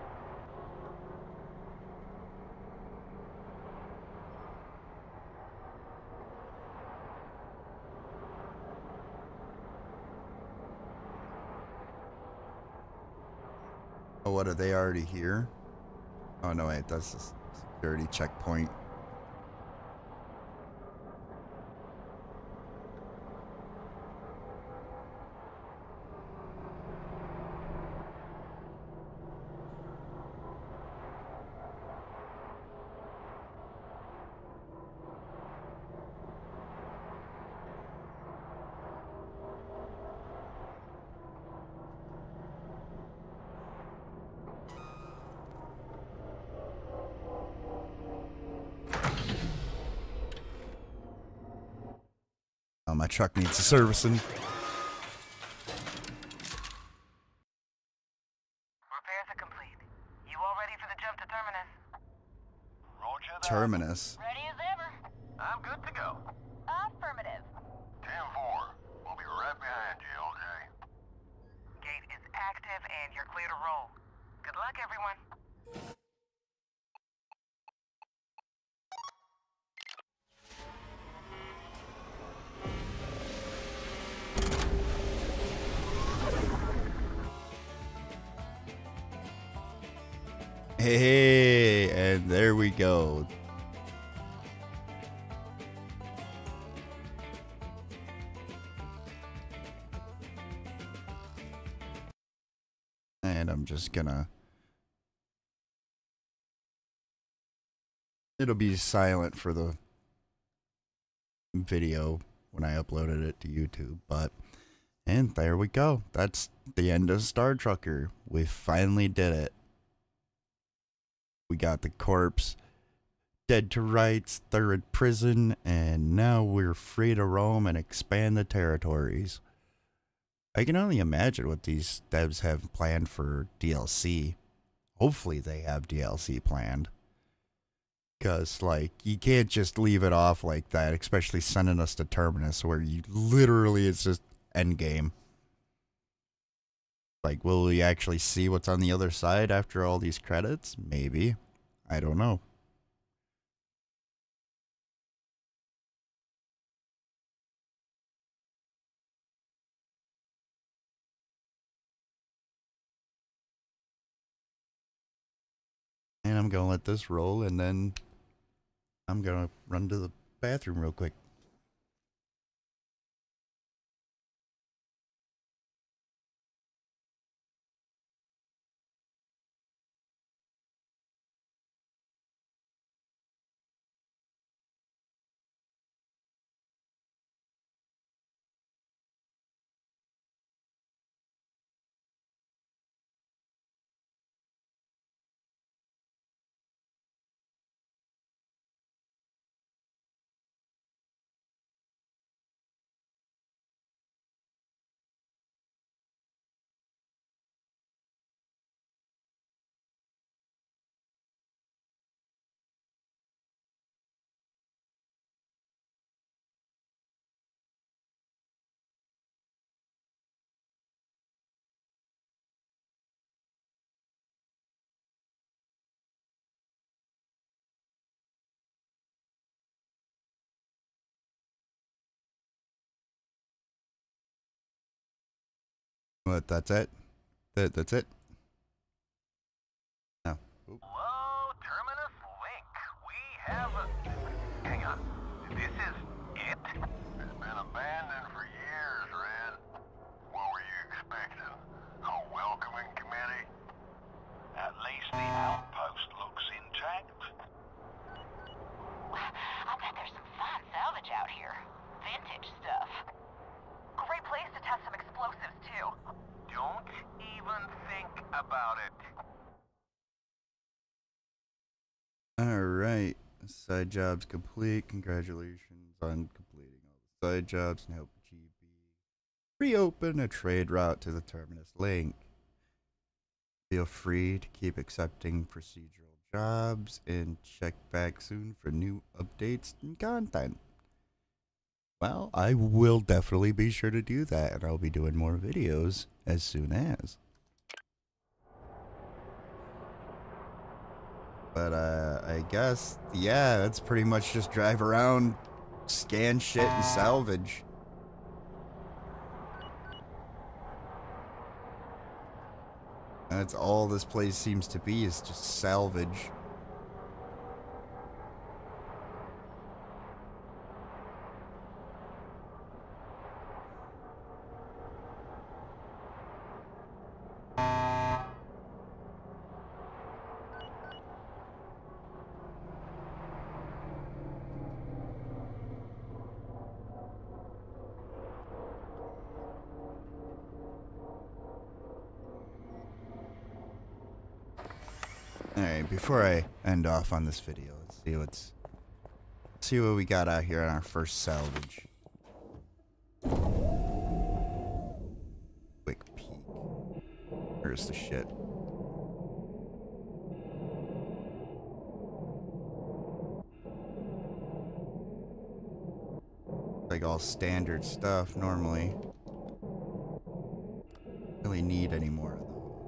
Oh, what, are they already here? Oh, no, wait, that's a security checkpoint. truck needs a servicing. Repairs are complete. You all ready for the jump to Terminus? Roger that. Terminus. Ready as ever. I'm good to go. Affirmative. 10-4. We'll be right behind you, LJ. Gate is active and you're clear to roll. Good luck, everyone. Hey, and there we go. And I'm just gonna... It'll be silent for the video when I uploaded it to YouTube, but... And there we go. That's the end of Star Trucker. We finally did it. We got the corpse dead to rights, they're in prison, and now we're free to roam and expand the territories. I can only imagine what these devs have planned for DLC. Hopefully they have DLC planned. Because, like, you can't just leave it off like that, especially sending us to Terminus, where you literally, it's just endgame. Like, will we actually see what's on the other side after all these credits? Maybe. I don't know. And I'm gonna let this roll, and then I'm gonna run to the bathroom real quick. What, that's it? That's it? No. Oop. Whoa, Terminus Link. We have a... Hang on. This is it? It's been abandoned for years, Red. What were you expecting? A welcoming committee? At least the outpost looks intact. I bet there's some fine salvage out here. Vintage stuff. Great place to test some explosives, too. Don't even think about it. Alright. Side jobs complete. Congratulations on completing all the side jobs and help GB reopen a trade route to the Terminus link. Feel free to keep accepting procedural jobs and check back soon for new updates and content. Well, I will definitely be sure to do that, and I'll be doing more videos as soon as. But, I guess, yeah, that's pretty much just drive around, scan shit, and salvage. That's all this place seems to be, is just salvage. Alright, before I end off on this video, let's see what we got out here on our first salvage. dangerous as shit. Like all standard stuff normally. Really need any more of those.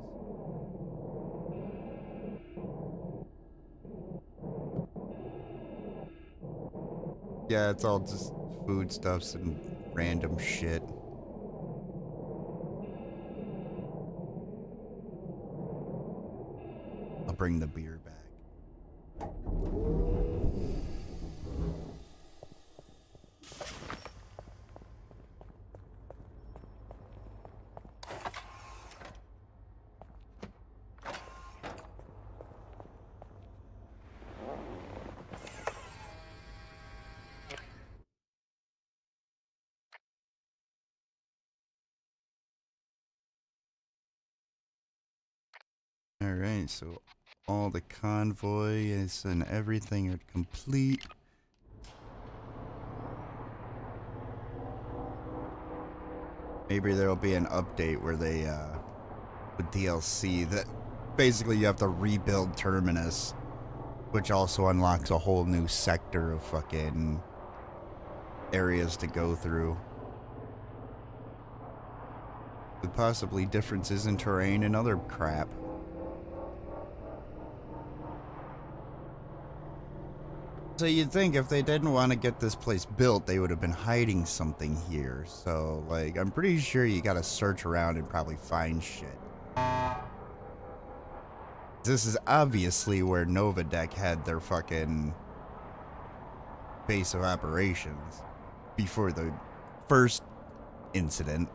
Yeah, it's all just foodstuffs and random shit. I'll bring the beer back. Alright, so all the convoys and everything are complete. Maybe there'll be an update where they, with DLC, that basically you have to rebuild Terminus, which also unlocks a whole new sector of fucking areas to go through. With possibly differences in terrain and other crap. So you'd think if they didn't want to get this place built, they would have been hiding something here. So, like, I'm pretty sure you gotta search around and probably find shit. This is obviously where Novadeck had their fucking base of operations before the first incident.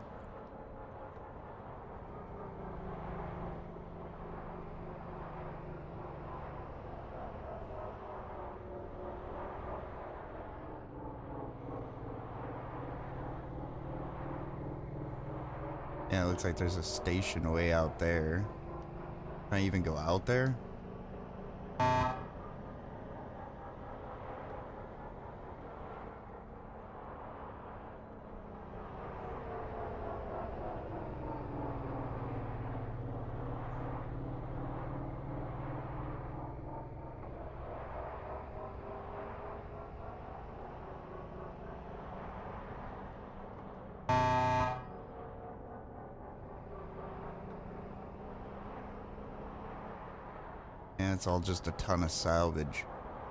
Yeah, it looks like there's a station way out there. Can I even go out there? Yeah, it's all just a ton of salvage.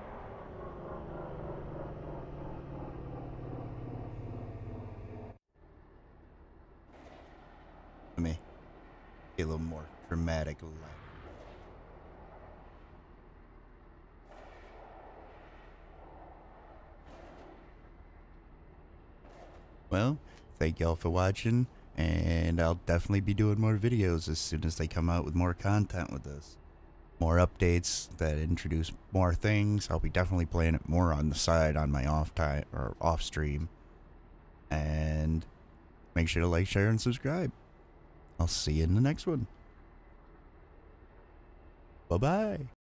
Let me get a little more dramatic light. Well, thank y'all for watching, and I'll definitely be doing more videos as soon as they come out with more content with this. More updates that introduce more things. I'll be definitely playing it more on the side on my off time or off stream. And make sure to like, share, and subscribe. I'll see you in the next one. Bye-bye.